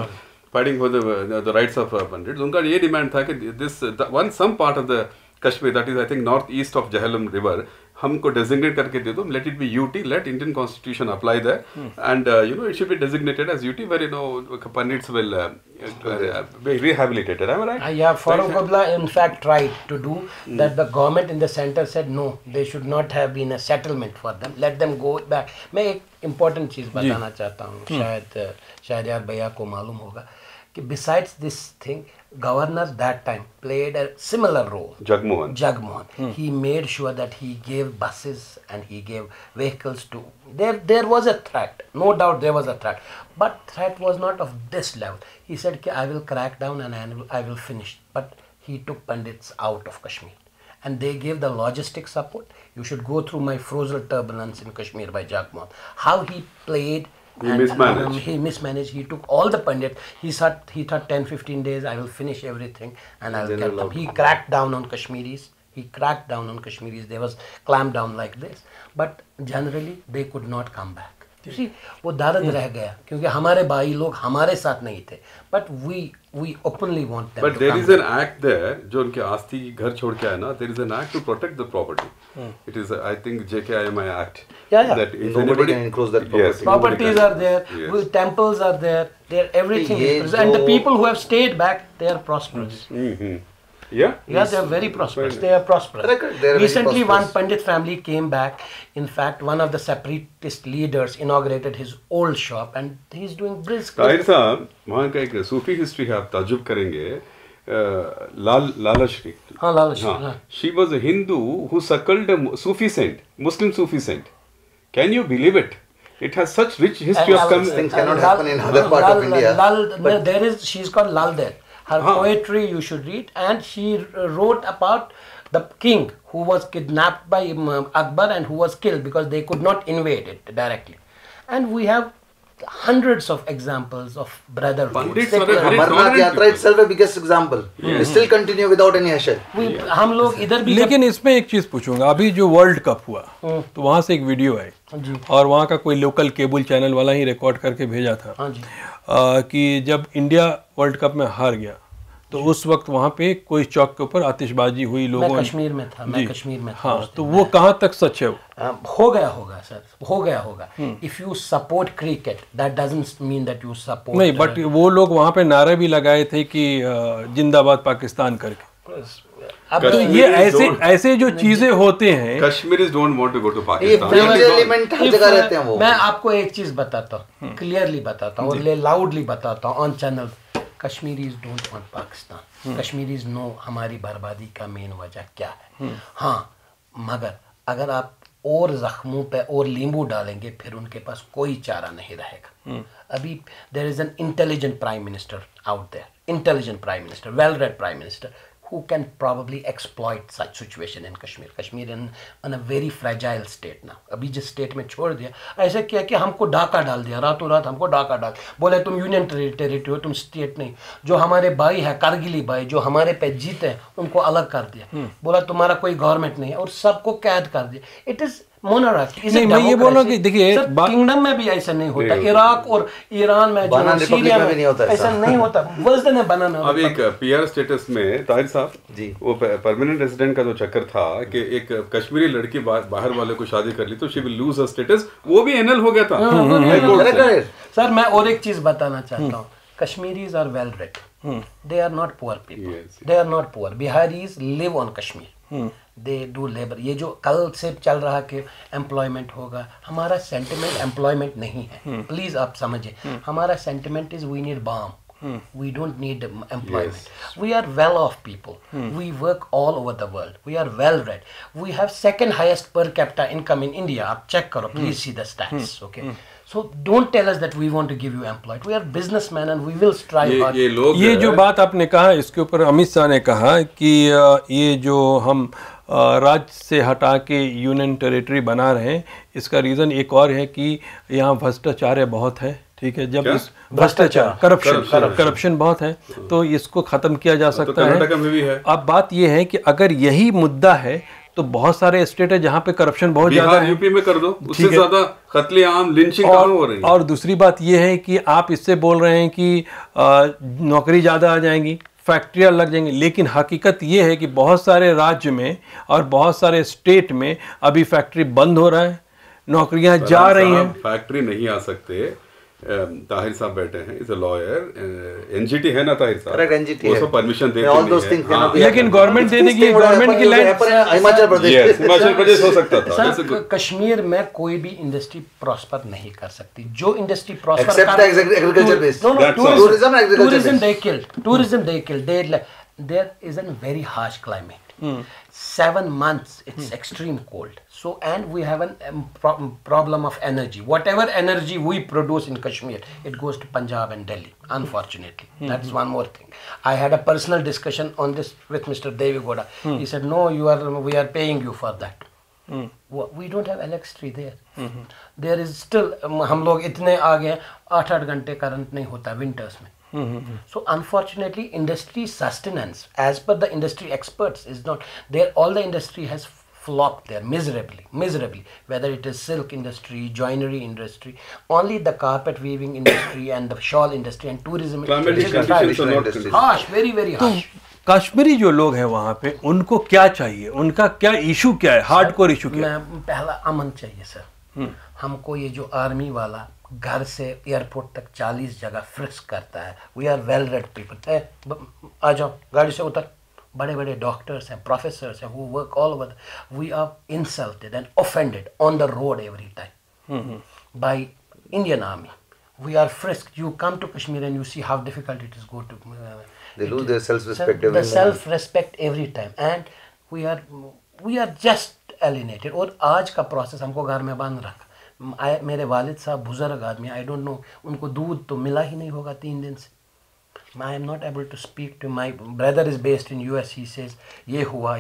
fighting for the rights of Pandits. उनका ये demand था कि some part of the Kashmir, that is I think northeast of Jhelum river, हमको designate करके दे दो, let it be UT, let Indian Constitution apply there, and it should be designated as UT where Pandits will be rehabilitated. Am I right? Yeah, Farooq Abdullah in fact tried to do that. The government in the center said no, they should not have been a settlement for them. Let them go back. मैं एक important चीज़ बताना चाहता हूँ, शायद शहरयार भैया को मालूम होगा कि besides this thing, governor that time played a similar role. Jagmohan. He made sure that he gave buses and he gave vehicles to. There was a threat, no doubt there was a threat, but threat was not of this level. He said, I will crack down and I will finish. But he took Pandits out of Kashmir. And they gave the logistic support. You should go through my frozen turbulence in Kashmir by Jagmohan. How he played. He mismanaged. He took all the Pandits. He thought 10-15 days I will finish everything and I will get them. He cracked down on Kashmiris. There was clamp down like this. But generally they could not come back. You see, वो दर्द रह गया क्योंकि हमारे भाई लोग हमारे साथ नहीं थे. But we openly want them. But there is an act there, जो उनके आस्ती घर छोड़ के आया ना. There is an act to protect the property. It is, I think, JKIMI Act. Yeah. That if nobody can encroach that property. Yes, properties are there. Yes. Temples are there. Everything is present. And the people who have stayed back, they are prosperous. Yeah, they are very prosperous. They are prosperous. Recently, one Pandit family came back. In fact, one of the separatist leaders inaugurated his old shop, and he's doing brisk. Tahir साहब, वहाँ का एक सूफी history है, आप ताजुब करेंगे. Lalashri. Lalashri. She was a Hindu who suckled a Sufi saint, Muslim Sufi saint. Can you believe it? It has such rich history of things cannot happen in other part of India. She's called Lal there. Her poetry you should read, and she wrote about the king who was kidnapped by Akbar and who was killed because they could not invade it directly. And we have hundreds of examples of brotherhood. Amarnath Yatra itself a biggest example. We still continue without any hassle. हम लोग इधर भी. लेकिन इसमें एक चीज़ पूछूंगा, अभी जो वर्ल्ड कप हुआ तो वहाँ से एक वीडियो आई और वहाँ का कोई लोकल केबल चैनल वाला ही रिकॉर्ड करके भेजा था कि जब इंडिया वर्ल्ड कप में हार गया तो उस वक्त वहाँ पे कोई चौक के ऊपर आतिशबाजी हुई लोगों. मैं कश्मीर में था. हाँ, तो वो कहाँ तक सच है? हो गया होगा सर, हो गया होगा. If you support cricket that doesn't mean that you support. नहीं, बट वो लोग वहाँ पे नारे भी लगाए थे कि जिंदाबाद पाकिस्तान करके. अब तो ये ऐसे जो चीजें होते हैं. Kashmiris don't want to go to Pakistan. मैं आपको एक चीज बताता हूँ, क्लियरली बताता हूँ और लाउडली बताता हूँ on channel. Kashmiris don't want Pakistan. Kashmiris know हमारी बर्बादी का मेन वजह क्या है. हाँ, मगर अगर आप और जख्मों पे और नींबू डालेंगे फिर उनके पास कोई चारा नहीं रहेगा. अभी there is an intelligent prime minister out there, intelligent prime minister, well-read prime minister, who can probably exploit such situation in Kashmir. Kashmir in a very fragile state now. अभी जिस स्टेट में छोड़ दिया, ऐसे किया कि हमको डाका डाल दिया, रातों रात हमको डाका डाल. बोले तुम यूनियन टेरिटरी हो, तुम स्टेट नहीं. जो हमारे भाई है, कारगिली भाई, जो हमारे पे जीते हैं, उनको अलग कर दिया. बोला तुम्हारा कोई गवर्नमेंट नहीं है और सबको कैद कर दिया. It is monarchy. नहीं, मैं ये बोल रहा हूँ कि देखिए किंगडम में भी ऐसा नहीं होता. इराक और ईरान में, जो सीरिया में ऐसा नहीं होता. वर्जन है बनाना. अब एक पीआर स्टेटस में ताहिर साहब जी, वो परमानेंट रेजिडेंट का जो चक्कर था कि एक कश्मीरी लड़की बाहर वाले को शादी कर ली तो she will lose her status, वो भी एनल हो गया था. सर मैं और एक चीज बताना चाहता हूँ. Kashmiris are well read. They are not poor people. They are not poor. Biharis live on Kashmir. They do labor. ये जो कल से चल रहा कि एम्प्लॉयमेंट होगा, हमारा सेंटिमेंट एम्प्लॉयमेंट नहीं है. प्लीज आप समझे, हमारा sentiment is we need balm. We don't need employment. Yes. We are well off people. We work all over the world. We are well read. We have second highest per capita income in India. आप check करो, please see the stats. Okay. So don't tell us that we want to give you employment. We are businessmen and we will strive hard. ये जो बात आपने कहा, इसके ऊपर अमित शाह ने कहा कि ये जो हम राज्य से हटा के यूनियन टेरिटरी बना रहे हैं, इसका रीज़न एक और है कि यहाँ भ्रष्टाचार बहुत है. ठीक है, जब इस भ्रष्टाचार करप्शन बहुत है तो इसको ख़त्म किया जा सकता है. अब बात यह है कि अगर यही मुद्दा है तो बहुत सारे स्टेट है जहाँ पे करप्शन बहुत ज़्यादा है। यूपी में कर दो, उससे ज़्यादा कत्लेआम लिंचिंग कहाँ हो रही है। और दूसरी बात ये है कि आप इससे बोल रहे हैं कि नौकरी ज़्यादा आ जाएंगी, फैक्ट्रियाँ लग जाएंगी, लेकिन हकीकत ये है कि बहुत सारे राज्य में और बहुत सारे स्टेट में अभी फैक्ट्री बंद हो रहा है, नौकरियां जा रही हैं। फैक्ट्री नहीं आ सकते। ताहिर साहब बैठे हैं, इज अ लॉयर, एनजीटी है ना ताहिर साहब, करेक्ट, एनजीटी वो सब परमिशन देते हैं, लेकिन गवर्नमेंट दे देगी, गवर्नमेंट की लैंड। हिमाचल प्रदेश हो सकता था। सर कश्मीर में कोई भी इंडस्ट्री प्रॉस्पर नहीं कर सकती। जो industry prosper tourism there is a very harsh climate. 7 months it's extreme cold. So and we have a problem of energy. Whatever energy we produce in Kashmir, it goes to Punjab and Delhi. Unfortunately, that's one more thing. I had a personal discussion on this with Mr. Devi Goda. He said, "No, we are paying you for that." We don't have electricity there. There is still हम लोग इतने आ गए 8-8 घंटे current नहीं होता winters में. So unfortunately, industry sustenance, as per the industry experts, is not there. All the industry has flopped there miserably. Whether it is silk industry, joinery industry, only the carpet weaving industry and the shawl industry and tourism. Harsh, very harsh. Kashmiri जो लोग हैं वहाँ पे, उनको क्या चाहिए, उनका क्या इशू क्या है, हार्डकोर इशू क्या है? पहला अमन चाहिए सर। हमको ये जो आर्मी वाला घर से एयरपोर्ट तक 40 जगह फ्रिस्क करता है, we are well read people, आ जाओ गाड़ी से उतर, बड़े बड़े डॉक्टर्स हैं, प्रोफेसर्स हैं, who work all over, we are insulted and offended on the road every time by Indian army. We are frisked. You come to Kashmir and you see how difficult it is go to. They lose their self-respect. The self-respect every time, and we are just alienated. और आज का process हमको घर में बंद रखा। मेरे वालिद साहब बुजुर्ग आदमी, आई डोंट नो, उनको दूध तो मिला ही नहीं होगा 3 दिन से। I am not able to speak to my brother is based in US. He says ये हुआ।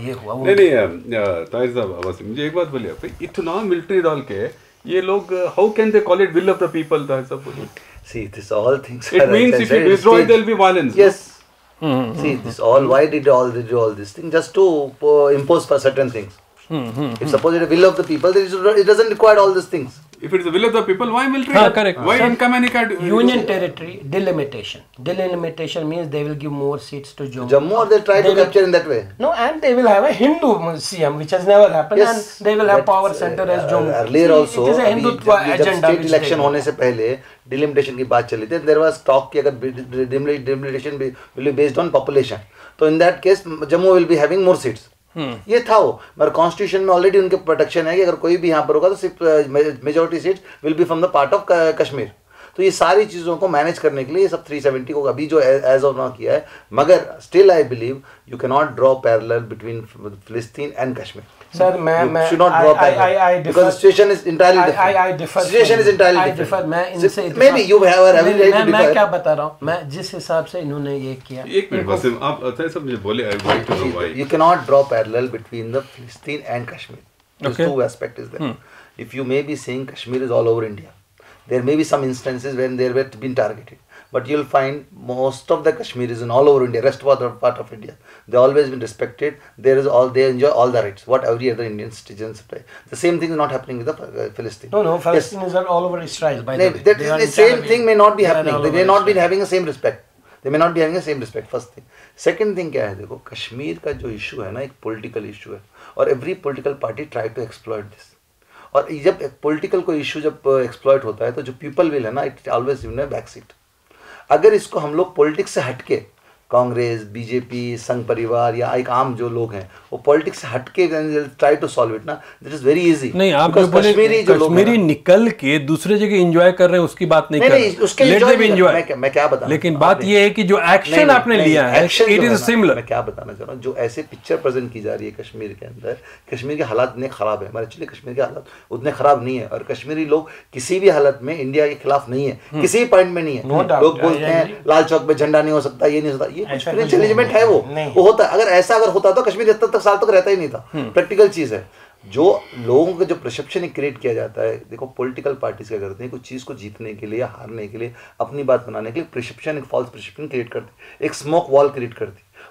नहीं ताहिर साहब, वसीम मुझे एक बात बोलिए, इतना मिलिट्री डाल के ये लोग, how can they call it will of the people? Tahir साहब बोलिए। See, this all things. It means if you destroy, there will be violence. Yes. See, this all. Why did they do all this thing? Just to impose for certain things. If suppose it is will of the people, it doesn't require all these things. If it is the will of the people, why military? Correct. Why incommand? Union territory delimitation. Delimitation means they will give more seats to Jammu, or they try to capture in that way. No, and they will have a Hindu CM, which has never happened, yes, and they will have power center as Jammu. Earlier also, it is a Hindutva agenda. State election होने से पहले delimitation की बात चली थी. There was talk कि अगर delimitation will be based on population, तो in that case Jammu will be having more seats. ये था वो, मगर कॉन्स्टिट्यूशन में ऑलरेडी उनके प्रोटेक्शन है कि अगर कोई भी यहाँ पर होगा तो सिर्फ majority seat will be from the part of Kashmir. तो ये सारी चीज़ों को मैनेज करने के लिए ये सब 370 को अभी जो एज ऑफ नाउ किया है, मगर still I believe you can not draw parallel between Palestine and Kashmir. Sir मैं should not draw parallel because situation is entirely different. I differ. Situation is entirely different. मैं इनसे maybe you have every right to differ. मैं क्या बता रहा हूँ, मैं जिस हिसाब से इन्होंने ये किया। एक मिनट वसीम, आप अच्छा सब मुझे बोले, I want to know why. You cannot draw parallel between the Palestine and Kashmir. Those two aspects is there. If you may be saying Kashmir is all over India, there may be some instances when they were been targeted. But you'll find most of the Kashmiris in all over India, rest part of India, they always been respected. They enjoy all the rights what every other Indian citizens play. The same thing is not happening with the Palestine. No, Palestinians are all over Israel. By the way, the same thing may not be happening. They may not be having the same respect. They may not be having the same respect. First thing. Second thing क्या है, देखो कश्मीर का जो issue है ना, एक political issue है, और every political party try to exploit this. और जब पॉलिटिकल कोई इशू जब एक्सप्लॉइट होता है तो जो पीपल विल है ना, it always in back seat. अगर इसको हम लोग पॉलिटिक्स से हटके, कांग्रेस, बीजेपी, संघ परिवार या एक आम जो लोग हैं वो पॉलिटिक्स से हटके ट्राई टू सॉल्व इट ना, दैट इज वेरी इजी। नहीं, आप जो बोले कश्मीरी निकल के दूसरे जगह एंजॉय कर रहे हैं उसकी बात नहीं कर रहे, उसके एंजॉय मैं क्या बता, लेकिन बात ये है कि जो एक्शन आपने लिया है इट इज सिमिलर। मैं क्या बताना चाह रहा हूँ, जो ऐसे पिक्चर प्रेजेंट की जा रही है कश्मीर के अंदर, कश्मीर के हालात इतने खराब है, एक्चुअली कश्मीर के हालात उतने खराब नहीं है, और कश्मीरी लोग किसी भी हालत में इंडिया के खिलाफ नहीं है, किसी भी पॉइंट में नहीं है। लोग बोलते हैं लाल चौक पे झंडा नहीं हो सकता, ये नहीं हो सकता, ये है वो होता है। अगर होता तो कश्मीर 70 साल तक रहता ही नहीं था। प्रैक्टिकल चीज है। जो लोगों का जो परसेप्शन क्रिएट किया जाता है, देखो पॉलिटिकल पार्टीज क्या करते हैं, कुछ चीज को जीतने के लिए, हारने के लिए, अपनी बात बनाने के लिए परसेप्शन, एक फॉल्स परसेप्शन क्रिएट करती, एक स्मोक वॉल क्रिएट करती।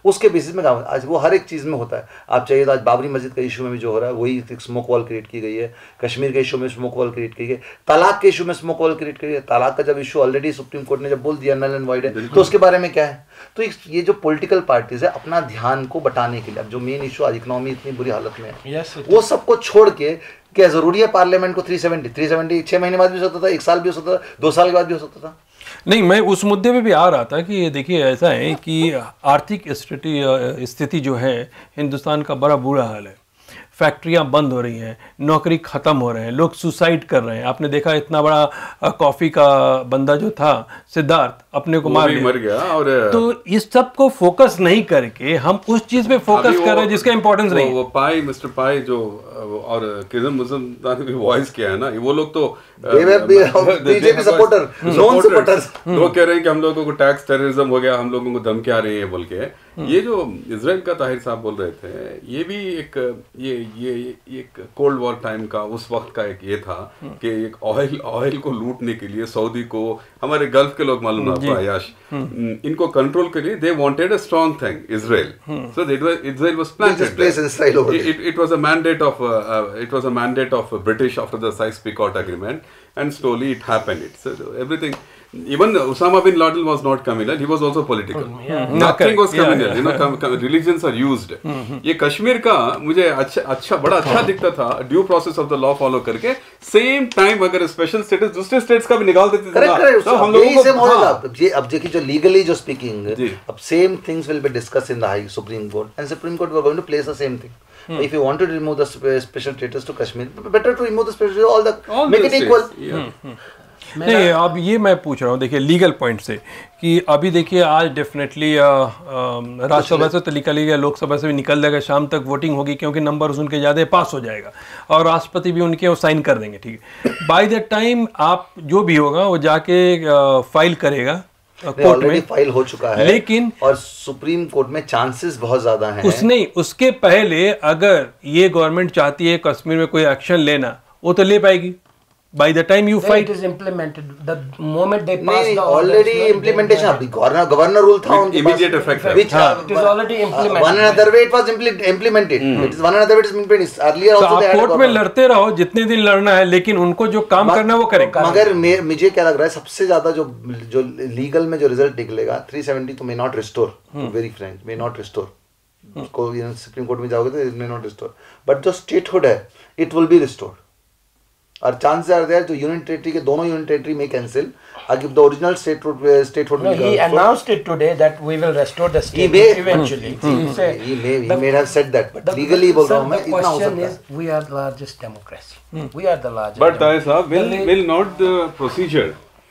उसके बेसिस में काम। आज वो हर एक चीज़ में होता है। आप चाहिए तो आज बाबरी मस्जिद का इशू में भी जो हो रहा है वही स्मोक वॉल क्रिएट की गई है, कश्मीर के इशू में स्मोक वॉल क्रिएट की गई, तलाक के इशू में स्मोक वॉल क्रिएट की गई है। तलाक का जब इशू ऑलरेडी सुप्रीम कोर्ट ने जब बोल दिया नल एंड वाइड है, तो उसके बारे में क्या है? तो ये जो पॉलिटिकल पार्टीज है अपना ध्यान को बटाने के लिए, अब जो मेन इशू आज इकोनॉमी इतनी बुरी हालत में है, वो सबको छोड़ के क्या जरूरी है पार्लियामेंट को 370 6 महीने बाद भी हो सकता था, 1 साल भी हो सकता था, 2 साल के बाद भी हो सकता था। नहीं, मैं उस मुद्दे पे भी आ रहा था कि देखिए ऐसा है कि आर्थिक स्थिति जो है हिंदुस्तान का बड़ा बुरा हाल है। फैक्ट्रियां बंद हो रही हैं, नौकरी ख़त्म हो रहे हैं, लोग सुसाइड कर रहे हैं। आपने देखा इतना बड़ा कॉफ़ी का बंदा जो था सिद्धार्थ अपने को मर गया। और तो इस सब को फोकस नहीं करके हम उस चीज़ पे फोकस कर रहे हैं जिसका इंपॉर्टेंस नहीं। वो मिस्टर पाई जो और किरण मुजम्मेदार ने भी वॉइस किया है ना, वो लोग तो बीजेपी सपोर्टर लोग कह रहे हैं कि हम लोगों को टैक्स टेररिज्म हो गया, हम लोगों को धमकी आ रही है बोल के। ये जो इजराइल का ताहिर साहब बोल रहे थे, ये भी एक कोल्ड वॉर टाइम का उस वक्त का एक ये था कि एक ऑयल को लूटने के लिए सऊदी को, हमारे गल्फ के लोग मालूम आपको आयाश, इनको कंट्रोल के लिए they wanted a strong thing Israel, so Israel was planted. It was a mandate of British after the Sykes Picot agreement, and slowly it happened. So everything, even Osama bin Laden was not communal, he was also political. Nothing was communal. You know, religions are used. ये कश्मीर का मुझे बड़ा अच्छा दिखता था, due process of the law follow करके same time अगर special status दूसरे स्टेट्स का भी निकाल देते थे तो हम लोगों को ये अब देखिए जो लीगली जो स्पीकिंग, अब same things will be discuss in the high supreme court and supreme court we are going to place the same thing. If you want to remove the special status to Kashmir, better to remove the special, all make it equal. नहीं, अब ये मैं पूछ रहा हूँ देखिए legal point से कि अभी देखिए आज डेफिनेटली राज्यसभा से तो निकल गया, लोकसभा से भी निकल जाएगा, शाम तक वोटिंग होगी क्योंकि नंबर उनके ज़्यादा पास हो जाएगा और राष्ट्रपति भी उनके वो साइन कर देंगे. ठीक है, बाय द टाइम आप जो भी होगा वो जाके फाइल करेगा कोर्ट में, फाइल हो चुका है, लेकिन और सुप्रीम कोर्ट में चांसेस बहुत ज्यादा हैं. उसके पहले अगर ये गवर्नमेंट चाहती है कश्मीर में कोई एक्शन लेना, वो तो ले पाएगी. By the time you fight, it is implemented. The moment they pass the already implementation of the governor rule था उनके immediate effect, which it is already implemented. One another way it was implemented. It is one another way it is implemented. Earlier also they had. Court में लड़ते रहो जितने दिन लड़ना है, लेकिन उनको जो काम करना है वो करेंगे. मगर मुझे क्या लग रहा है सबसे ज्यादा जो लीगल में जो रिजल्ट निकलेगा 370 तो may not restore, very frank, may not restore. उसको सुप्रीम कोर्ट में जाओगे तो it may not restore, but जो स्टेटहुड है इट विल बी रिस्टोर्ड. और चांसेस आर देयर जो यूनियन टेरिटरी के दोनों यूनियन टेरिटरी में cancel give the original statehood. No, he announced it today that we will restore the state eventually. He may have said that, but legally बोल रहा हूँ मैं, इतना हो सकता है. We are the largest democracy. We are the largest. But Tahir, will not the procedure,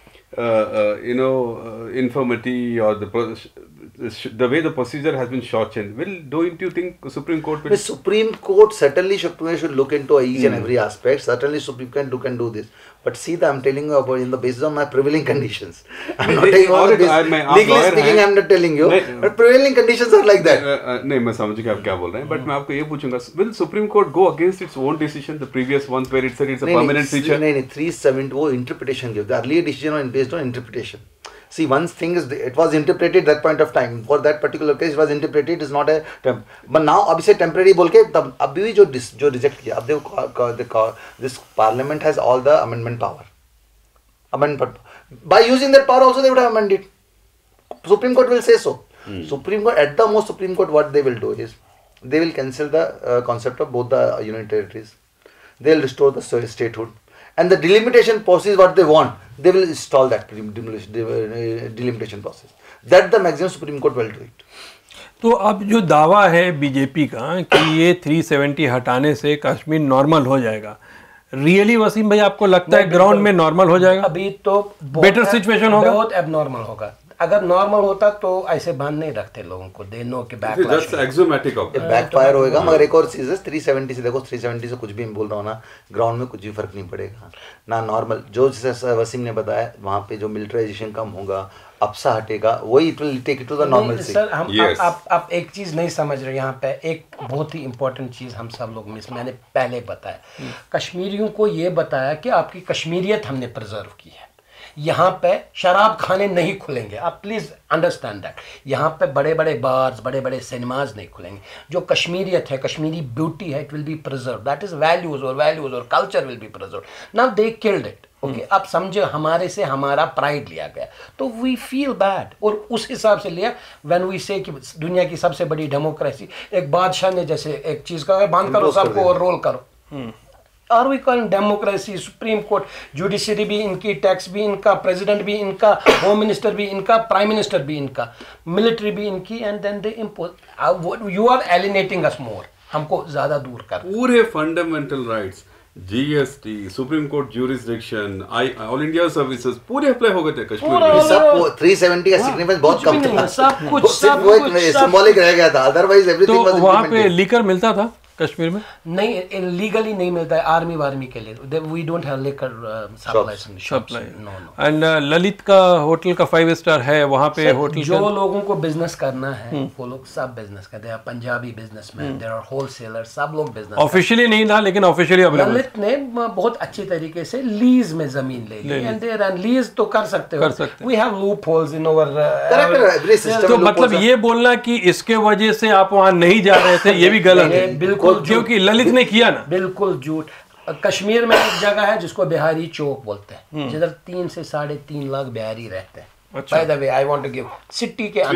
infirmity or the way the procedure has been shortened, don't you think Supreme Court will? The Supreme Court certainly should look into each and every aspect. Certainly Supreme Court can do this. But see, I'm telling you about in the basis of my prevailing conditions. I'm not telling you legally speaking. I'm not telling you. But prevailing conditions are like that. नहीं, मैं समझ गया आप क्या बोल रहे हैं. But मैं आपको ये पूछूंगा, will Supreme Court go against its own decision, the previous ones where it said it's a permanent feature? नहीं, 370 वो interpretation give. The earlier decision was based on interpretation. See, one thing is it was interpreted that point of time for that particular case. It was interpreted is not a but now अब इसे temporary बोल के तब अभी भी जो reject किया, अब देखो this parliament has all the amendment power. By using that power also they would have amended. Supreme Court will say so. Supreme Court at the most, Supreme Court what they will do is they will cancel the concept of both the union territories. They will restore the statehood. And the delimitation process what they want, they will install that delimitation process. That the maximum Supreme Court will do it. तो अब जो दावा है BJP का कि ये 370 हटाने से कश्मीर नॉर्मल हो जाएगा, रियली वसीम भाई आपको लगता है ग्राउंड में नॉर्मल हो जाएगा? अभी तो बेटर सिचुएशन होगा, बहुत एबनॉर्मल होगा. अगर नॉर्मल होता तो ऐसे बांध नहीं रखते लोगों को. दे नो कि बैकफायर होएगा. मगर एक और चीज है 370 से देखो, 370 से कुछ भी बोल रहा हूँ ना, ग्राउंड में कुछ भी फर्क नहीं पड़ेगा ना. नॉर्मल जो जैसे वसीम ने बताया वहाँ पे जो मिलिटराइजेशन कम होगा, अपसा हटेगा, वही it will take it to the normal. Sir हम आप एक चीज नहीं समझ रहे यहाँ पे. एक बहुत ही इंपॉर्टेंट चीज हम सब लोग मैंने पहले बताया, कश्मीरियों को ये बताया कि आपकी कश्मीरियत हमने प्रिजर्व की है. यहाँ पे शराब खाने नहीं खुलेंगे, आप प्लीज अंडरस्टैंड दैट। यहाँ पे बड़े बड़े बार्स, बड़े बड़े सिनेमाज नहीं खुलेंगे। जो कश्मीरियत है, कश्मीरी ब्यूटी है, it will be preserve, that is values और culture will be preserve. Now they killed it, okay. अब समझे हमारे से हमारा प्राइड लिया गया, तो वी फील बैड, और उस हिसाब से लिया व्हेन वी से कि दुनिया की सबसे बड़ी डेमोक्रेसी, एक बादशाह ने जैसे एक चीज का बांध करो सबको और रोल करो। Are we calling democracy? Supreme court, judiciary भी इनकी, टैक्स भी इनका, प्रेसिडेंट भी इनका, होम मिनिस्टर भी इनका, प्राइम मिनिस्टर भी इनका, मिलिट्री भी इनकी, and then they impose. You are alienating us more, हमको ज्यादा दूर कर। पूरे fundamental rights, GST, supreme court jurisdiction, all India services पूरे अप्लाई हो गए थे कश्मीर में। सब 370 का सिग्निफिकेंस बहुत कम था, सब कुछ वो एक सिंबॉलिक रह गया था, अदरवाइज एवरीथिंग वाज। तो वहाँ पे लीकर मिलता था कश्मीर में? नहीं, लीगली नहीं मिलता है आर्मी के लिए। We don't have liquor supply. And Lalit का होटल का 5 स्टार है वहाँ पे होटल। जो लोगों को बिजनेस करना है वो लोग सब बिजनेस करते हैं। Punjabi businessman, there are wholesaler, सब लोग बिजनेस। ऑफिशियली नहीं था लेकिन ऑफिशियली अवेलेबल। ललित ने बहुत अच्छी तरीके से लीज में जमीन ले ली, एंड देयर एंड लीज तो कर सकते हो। We have loopholes in our. तो मतलब ये बोलना कि इसके वजह से आप वहाँ नहीं जा रहे थे, ये भी गलत है। बिल्कुल, क्योंकि ललित ने किया ना। बिल्कुल झूठ। कश्मीर में एक जगह है जिसको बिहारी चौक बोलते हैं, जिधर 3 से 3.5 लाख बिहारी रहते हैं। By the way, I want to give city के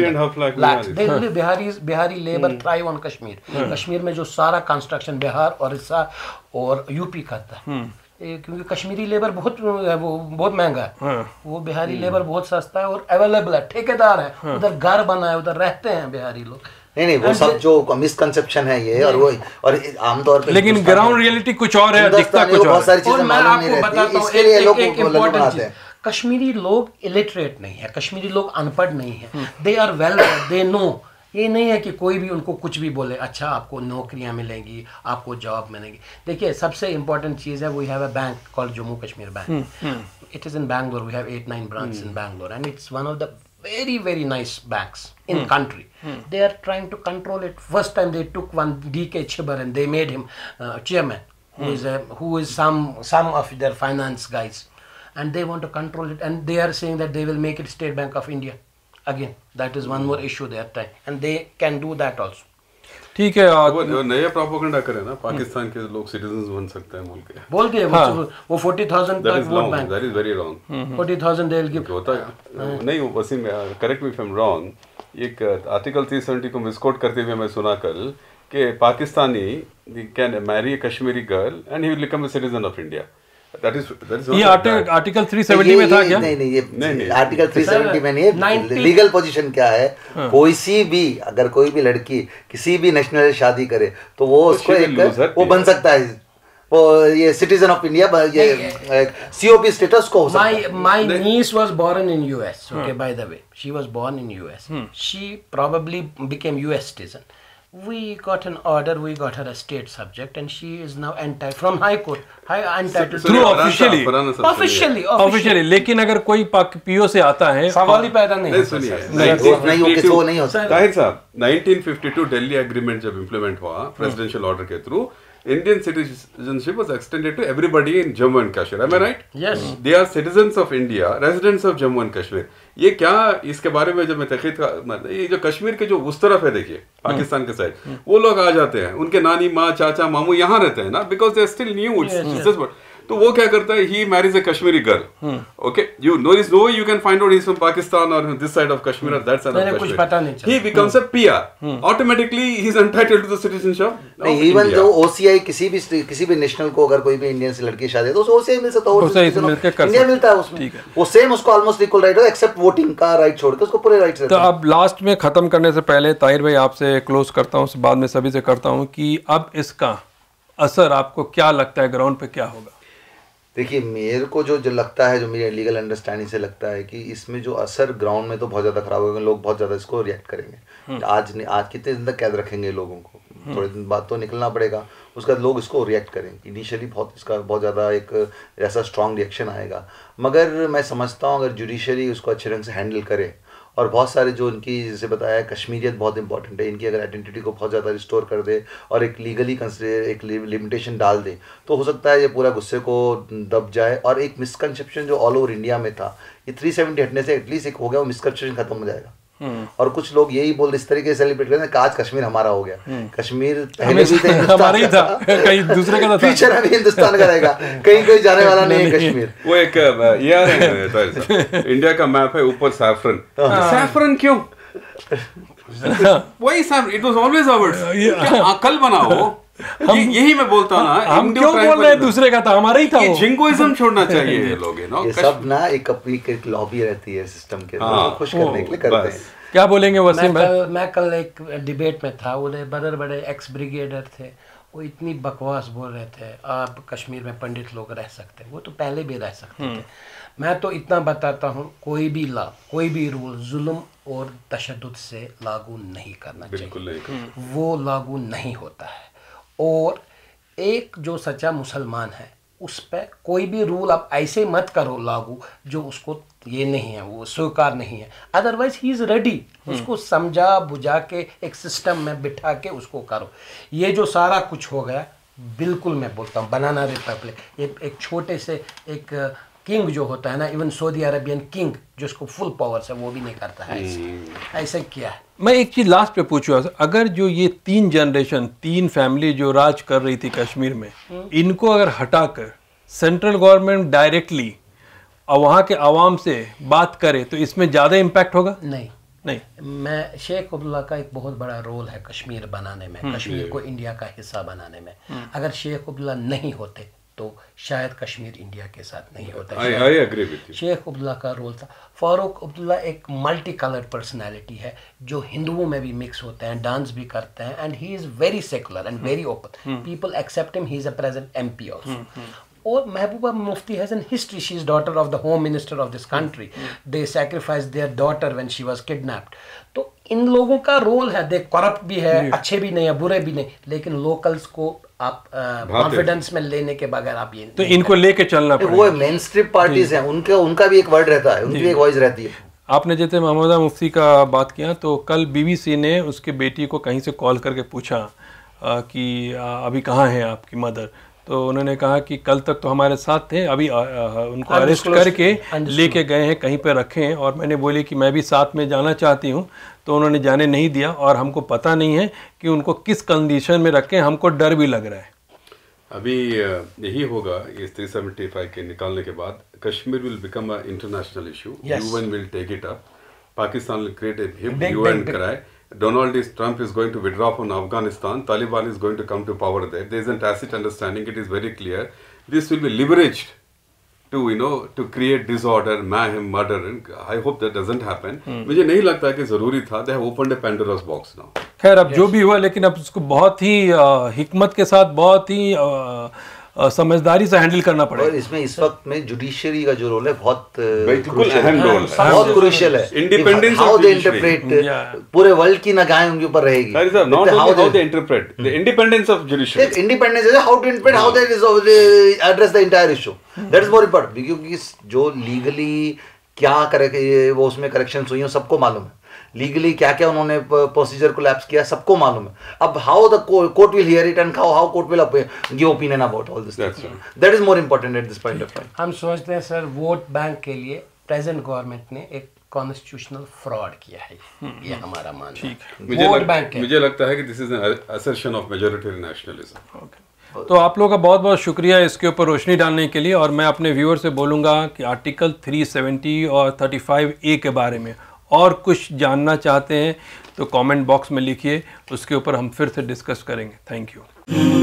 अंदर Bihari labour thrive on Kashmir. Kashmir में जो सारा कंस्ट्रक्शन बिहार, ओडिशा और यूपी करता है, क्योंकि कश्मीरी लेबर बहुत वो बहुत महंगा है। वो बिहारी लेबर बहुत सस्ता है और अवेलेबल है, ठेकेदार है, उधर घर बना है, उधर रहते हैं बिहारी लोग। नहीं, वो सब जो मिसकंसेप्शन है ये, और आमतौर पे लेकिन ग्राउंड रियलिटी कुछ और है, दिखता कुछ और है। बहुत सारी चीजें मालूम नहीं रहती, इसके लिए लोग इम्पोर्टेंट चीज, कश्मीरी लोग इलिटरेट नहीं है, कश्मीरी लोग अनपढ़ नहीं है, they are well, they know. ये नहीं है कि कोई भी उनको कुछ भी बोले, अच्छा आपको नौकरियां मिलेंगी, आपको जॉब मिलेंगी। देखिए सबसे इंपॉर्टेंट चीज़ है, we have a bank called Jammu Kashmir bank. It is in Bangalore, we have 8-9 branches in Bangalore, and it's one of the very nice banks in country. They are trying to control it. First time they took one DK Chibar and they made him chairman, who is some of their finance guys, and they want to control it, and they are saying that they will make it State Bank of India again. That is one more issue they are trying, and they can do that also. ठीक है। वो नया propaganda करे ना, पाकिस्तान के लोग citizens बन सकते हैं बोल के वो 40,000 तक vote bank. That is very wrong. 40,000 they will give. होता है नहीं, वो Wasim, correct me if I am wrong, एक आर्टिकल 370 को मिसकोट करते हुए मैं सुना कल कि Pakistani can marry a Kashmiri girl and he will become a citizen of India. ये आर्टिकल 370 में था क्या? नहीं, ये आर्टिकल 370 में नहीं। लीगल पोजीशन क्या है, कोई सी भी, अगर कोई भी लड़की किसी भी नेशनल शादी करे तो वो उसको एक वो बन सकता है, वो ये सिटीजन ऑफ इंडिया, ये COP स्टेटस को हो सकता है। My niece was born in US. Okay, by the way, she was born in US. She probably became US citizen. We got an order, we got her a state subject, and she is now entitled from High Court. Entitled through officially. लेकिन अगर कोई PO से आता है, सवाल ही पैदा नहीं। सुनिए, नहीं होता। ताहिर साहब, 1952 दिल्ली एग्रीमेंट जब इम्प्लीमेंट हुआ प्रेसिडेंशियल ऑर्डर के through, Indian citizenship was extended to everybody in Jammu and Kashmir. Am I right? Yes. They are citizens of India, residents of Jammu and Kashmir. ये क्या, इसके बारे में जब मैं तहकीक का, ये जो कश्मीर के जो उस तरफ है, देखिए पाकिस्तान के साइड, वो लोग आ जाते हैं, उनके नानी माँ चाचा मामू यहाँ रहते हैं ना, because they are still new. तो वो क्या करता है, he marries a Kashmiri girl, okay, you know is no you can find out he is from Pakistan और दिस साइड ऑफ कश्मीर और दैट साइड ऑफ कश्मीर, कुछ पता नहीं चला, he becomes a PR, automatically he is entitled to the citizenship. Even जो OCI किसी भी national को अगर कोई भी इंडियन से लड़की शादी है तो उसको OCI मिल सकता है, इंडिया मिलता है उसमें, वो सेम उसको ऑलमोस्ट इक्वल राइट हो, एक्सेप्ट वोटिंग का राइट छोड़ के उसको पूरे राइट्स रहते हैं। तो अब लास्ट में खत्म करने से पहले ताहिर भाई आपसे क्लोज करता हूँ, बाद में सभी से करता हूँ कि अब इसका असर आपको क्या लगता है ग्राउंड पे क्या होगा? देखिए, मेरे को जो लगता है, जो मेरी लीगल अंडरस्टैंडिंग से लगता है कि इसमें जो असर ग्राउंड में तो बहुत ज़्यादा खराब होगा, लोग बहुत ज़्यादा इसको रिएक्ट करेंगे। आज कितने दिन तक कैद रखेंगे लोगों को, थोड़े दिन बाद तो निकलना पड़ेगा, उसके बाद लोग इसको रिएक्ट करेंगे। इनिशियली इसका बहुत ज़्यादा एक ऐसा स्ट्रॉन्ग रिएक्शन आएगा, मगर मैं समझता हूँ अगर जुडिशरी उसको अच्छे ढंग से हैंडल करे और बहुत सारे जो इनकी जैसे बताया कश्मीरियत बहुत इंपॉर्टेंट है, इनकी अगर आइडेंटिटी को बहुत ज़्यादा रिस्टोर कर दे और एक लीगली कंसिडर एक लिमिटेशन डाल दे तो हो सकता है ये पूरा गुस्से को दब जाए। और एक मिसकंसेप्शन जो ऑल ओवर इंडिया में था, ये 370 हटने से एटलीस्ट एक हो गया, वो मिसकंसेप्शन खत्म हो जाएगा। और कुछ लोग यही बोल इस तरीके से सेलिब्रेट करते हैं कि आज कश्मीर हमारा हो गया। कश्मीर पहले भी थे, हमारा ही था, कहीं दूसरे का था, फ्यूचर में भी हिंदुस्तान का रहेगा, कहीं कोई जाने वाला नहीं है कश्मीर। वो एक इंडिया का मैप है, ऊपर सैफरन, सैफरन क्यों? वही saffron, it was always ours. कल बनाओ, यही मैं बोलता हूँ ना, हम क्यों बोल रहे हैं दूसरे का था, हमारा ही था। ये जिंगोइज्म छोड़ना चाहिए ये लोग, ना ये सब ना एक अपनी एक लॉबी रहती है सिस्टम के, खुश करने के लिए करते हैं। क्या बोलेंगे वसीम भाई? मैं कल एक डिबेट में था, वो बड़े बड़े एक्स ब्रिगेडर थे, वो इतनी बकवास बोल रहे थे आप कश्मीर में पंडित लोग रह सकते हैं, वो तो पहले भी रह सकते थे। मैं तो इतना बताता हूँ, कोई भी लॉ, कोई भी रूल जुल्म और तशद्दुद से लागू नहीं करना चाहिए, बिल्कुल नहीं, वो लागू नहीं होता है। और एक जो सच्चा मुसलमान है उस पर कोई भी रूल आप ऐसे मत करो लागू जो उसको ये नहीं है, वो स्वीकार नहीं है। अदरवाइज ही इज़ रेडी, उसको समझा बुझा के एक सिस्टम में बिठा के उसको करो। ये जो सारा कुछ हो गया, बिल्कुल मैं बोलता हूँ बनाना रिपब्लिक, ये एक छोटे से एक किंग जो होता है ना, इवन सऊदी अरेबियन किंग जिसको फुल पावर्स है, वो भी नहीं करता है ऐसे किया है। मैं एक चीज़ लास्ट पे पूछूँ, अगर जो ये 3 जनरेशन 3 फैमिली जो राज कर रही थी कश्मीर में, इनको अगर हटाकर सेंट्रल गवर्नमेंट डायरेक्टली और वहाँ के आवाम से बात करे तो इसमें ज़्यादा इम्पैक्ट होगा? नहीं। मैं शेख अब्दुल्ला का एक बहुत बड़ा रोल है कश्मीर बनाने में, कश्मीर को इंडिया का हिस्सा बनाने में। अगर शेख अब्दुल्ला नहीं होते तो शायद कश्मीर इंडिया के साथ नहीं होता। I agree with you. Sheikh Abdullah का रोल था। फारूक अब्दुल्ला एक मल्टी कलर्ड पर्सनैलिटी है जो हिंदुओं में भी मिक्स होते हैं, डांस भी करते हैं, and he is very secular and very open. People accept him, he is a present MP also. और Mehbooba Mufti has an history, she is daughter of the home minister of this country, they sacrifice their daughter when she was kidnapped. तो इन लोगों का role है, दे corrupt भी है, अच्छे भी नहीं है, बुरे भी नहीं, लेकिन लोकल्स को आप कॉन्फिडेंस में लेने के बगैर आप ये तो इनको लेके चलना पड़ेगा। वो मेन स्ट्रीम पार्टीज हैं, उनका भी एक वर्ड रहता है, उनकी भी एक वॉइस रहती है। आपने जैसे महमूदा मुफ्ती का बात किया, तो कल BBC ने उसके बेटी को कहीं से कॉल करके पूछा कि अभी कहाँ है आपकी मदर, तो उन्होंने कहा कि कल तक तो हमारे साथ थे, अभी उनको अरेस्ट करके लेके गए हैं, कहीं पे रखे हैं। और मैंने बोली कि मैं भी साथ में जाना चाहती हूँ, तो उन्होंने जाने नहीं दिया और हमको पता नहीं है कि उनको किस कंडीशन में रखें, हमको डर भी लग रहा है। अभी यही होगा, इस 375 के निकालने के बाद Kashmir will become a international issue, UN will take it up, Pakistan will create a UN कराए, Donald Trump is going to withdraw from Afghanistan, Taliban is going to come to power there. There is a tacit understanding, it is very clear. This will be leveraged to, to create disorder, mayhem, murder, and I hope that doesn't happen. मुझे नहीं लगता कि ज़रूरी था, they have opened a Pandora's box now. खैर अब जो भी हुआ, लेकिन अब उसको बहुत ही हिकमत के साथ, बहुत ही समझदारी से हैंडल करना पड़ेगा। और इसमें इस वक्त में जुडिशरी का जो रोल है बहुत बिल्कुल अहम रोल है, बहुत क्रूशियल है। इंडिपेंडेंस हाउ दे इंटरप्रेट, पूरे वर्ल्ड की निगाहें उनके ऊपर रहेगी। Not how they interpret the independence of judiciary, independence is how to interpret, how they address the entire issue, that is more important. क्योंकि जो लीगली क्या करे, वो उसमें करेक्शंस हुई हैं, सबको मालूम है। लीगली क्या क्या उन्होंने प्रोसीजर को लैप्स किया, सबको मालूम है। अब how the court will hear it and how court will give opinion about all this, that is more important at this point of time. हम सोचते हैं सर, वोट बैंक के लिए प्रेजेंट गवर्नमेंट ने एक कॉन्स्टिट्यूशनल फ्रॉड किया है, ये हमारा मानना है। वोट बैंक मुझे लगता है कि this is an assertion of majoritarian nationalism. तो आप लोगों का बहुत बहुत शुक्रिया इसके ऊपर रोशनी डालने के लिए। और मैं अपने व्यूअर से बोलूँगा कि आर्टिकल 370 और 35A के बारे में और कुछ जानना चाहते हैं तो कमेंट बॉक्स में लिखिए, उसके ऊपर हम फिर से डिस्कस करेंगे। Thank you.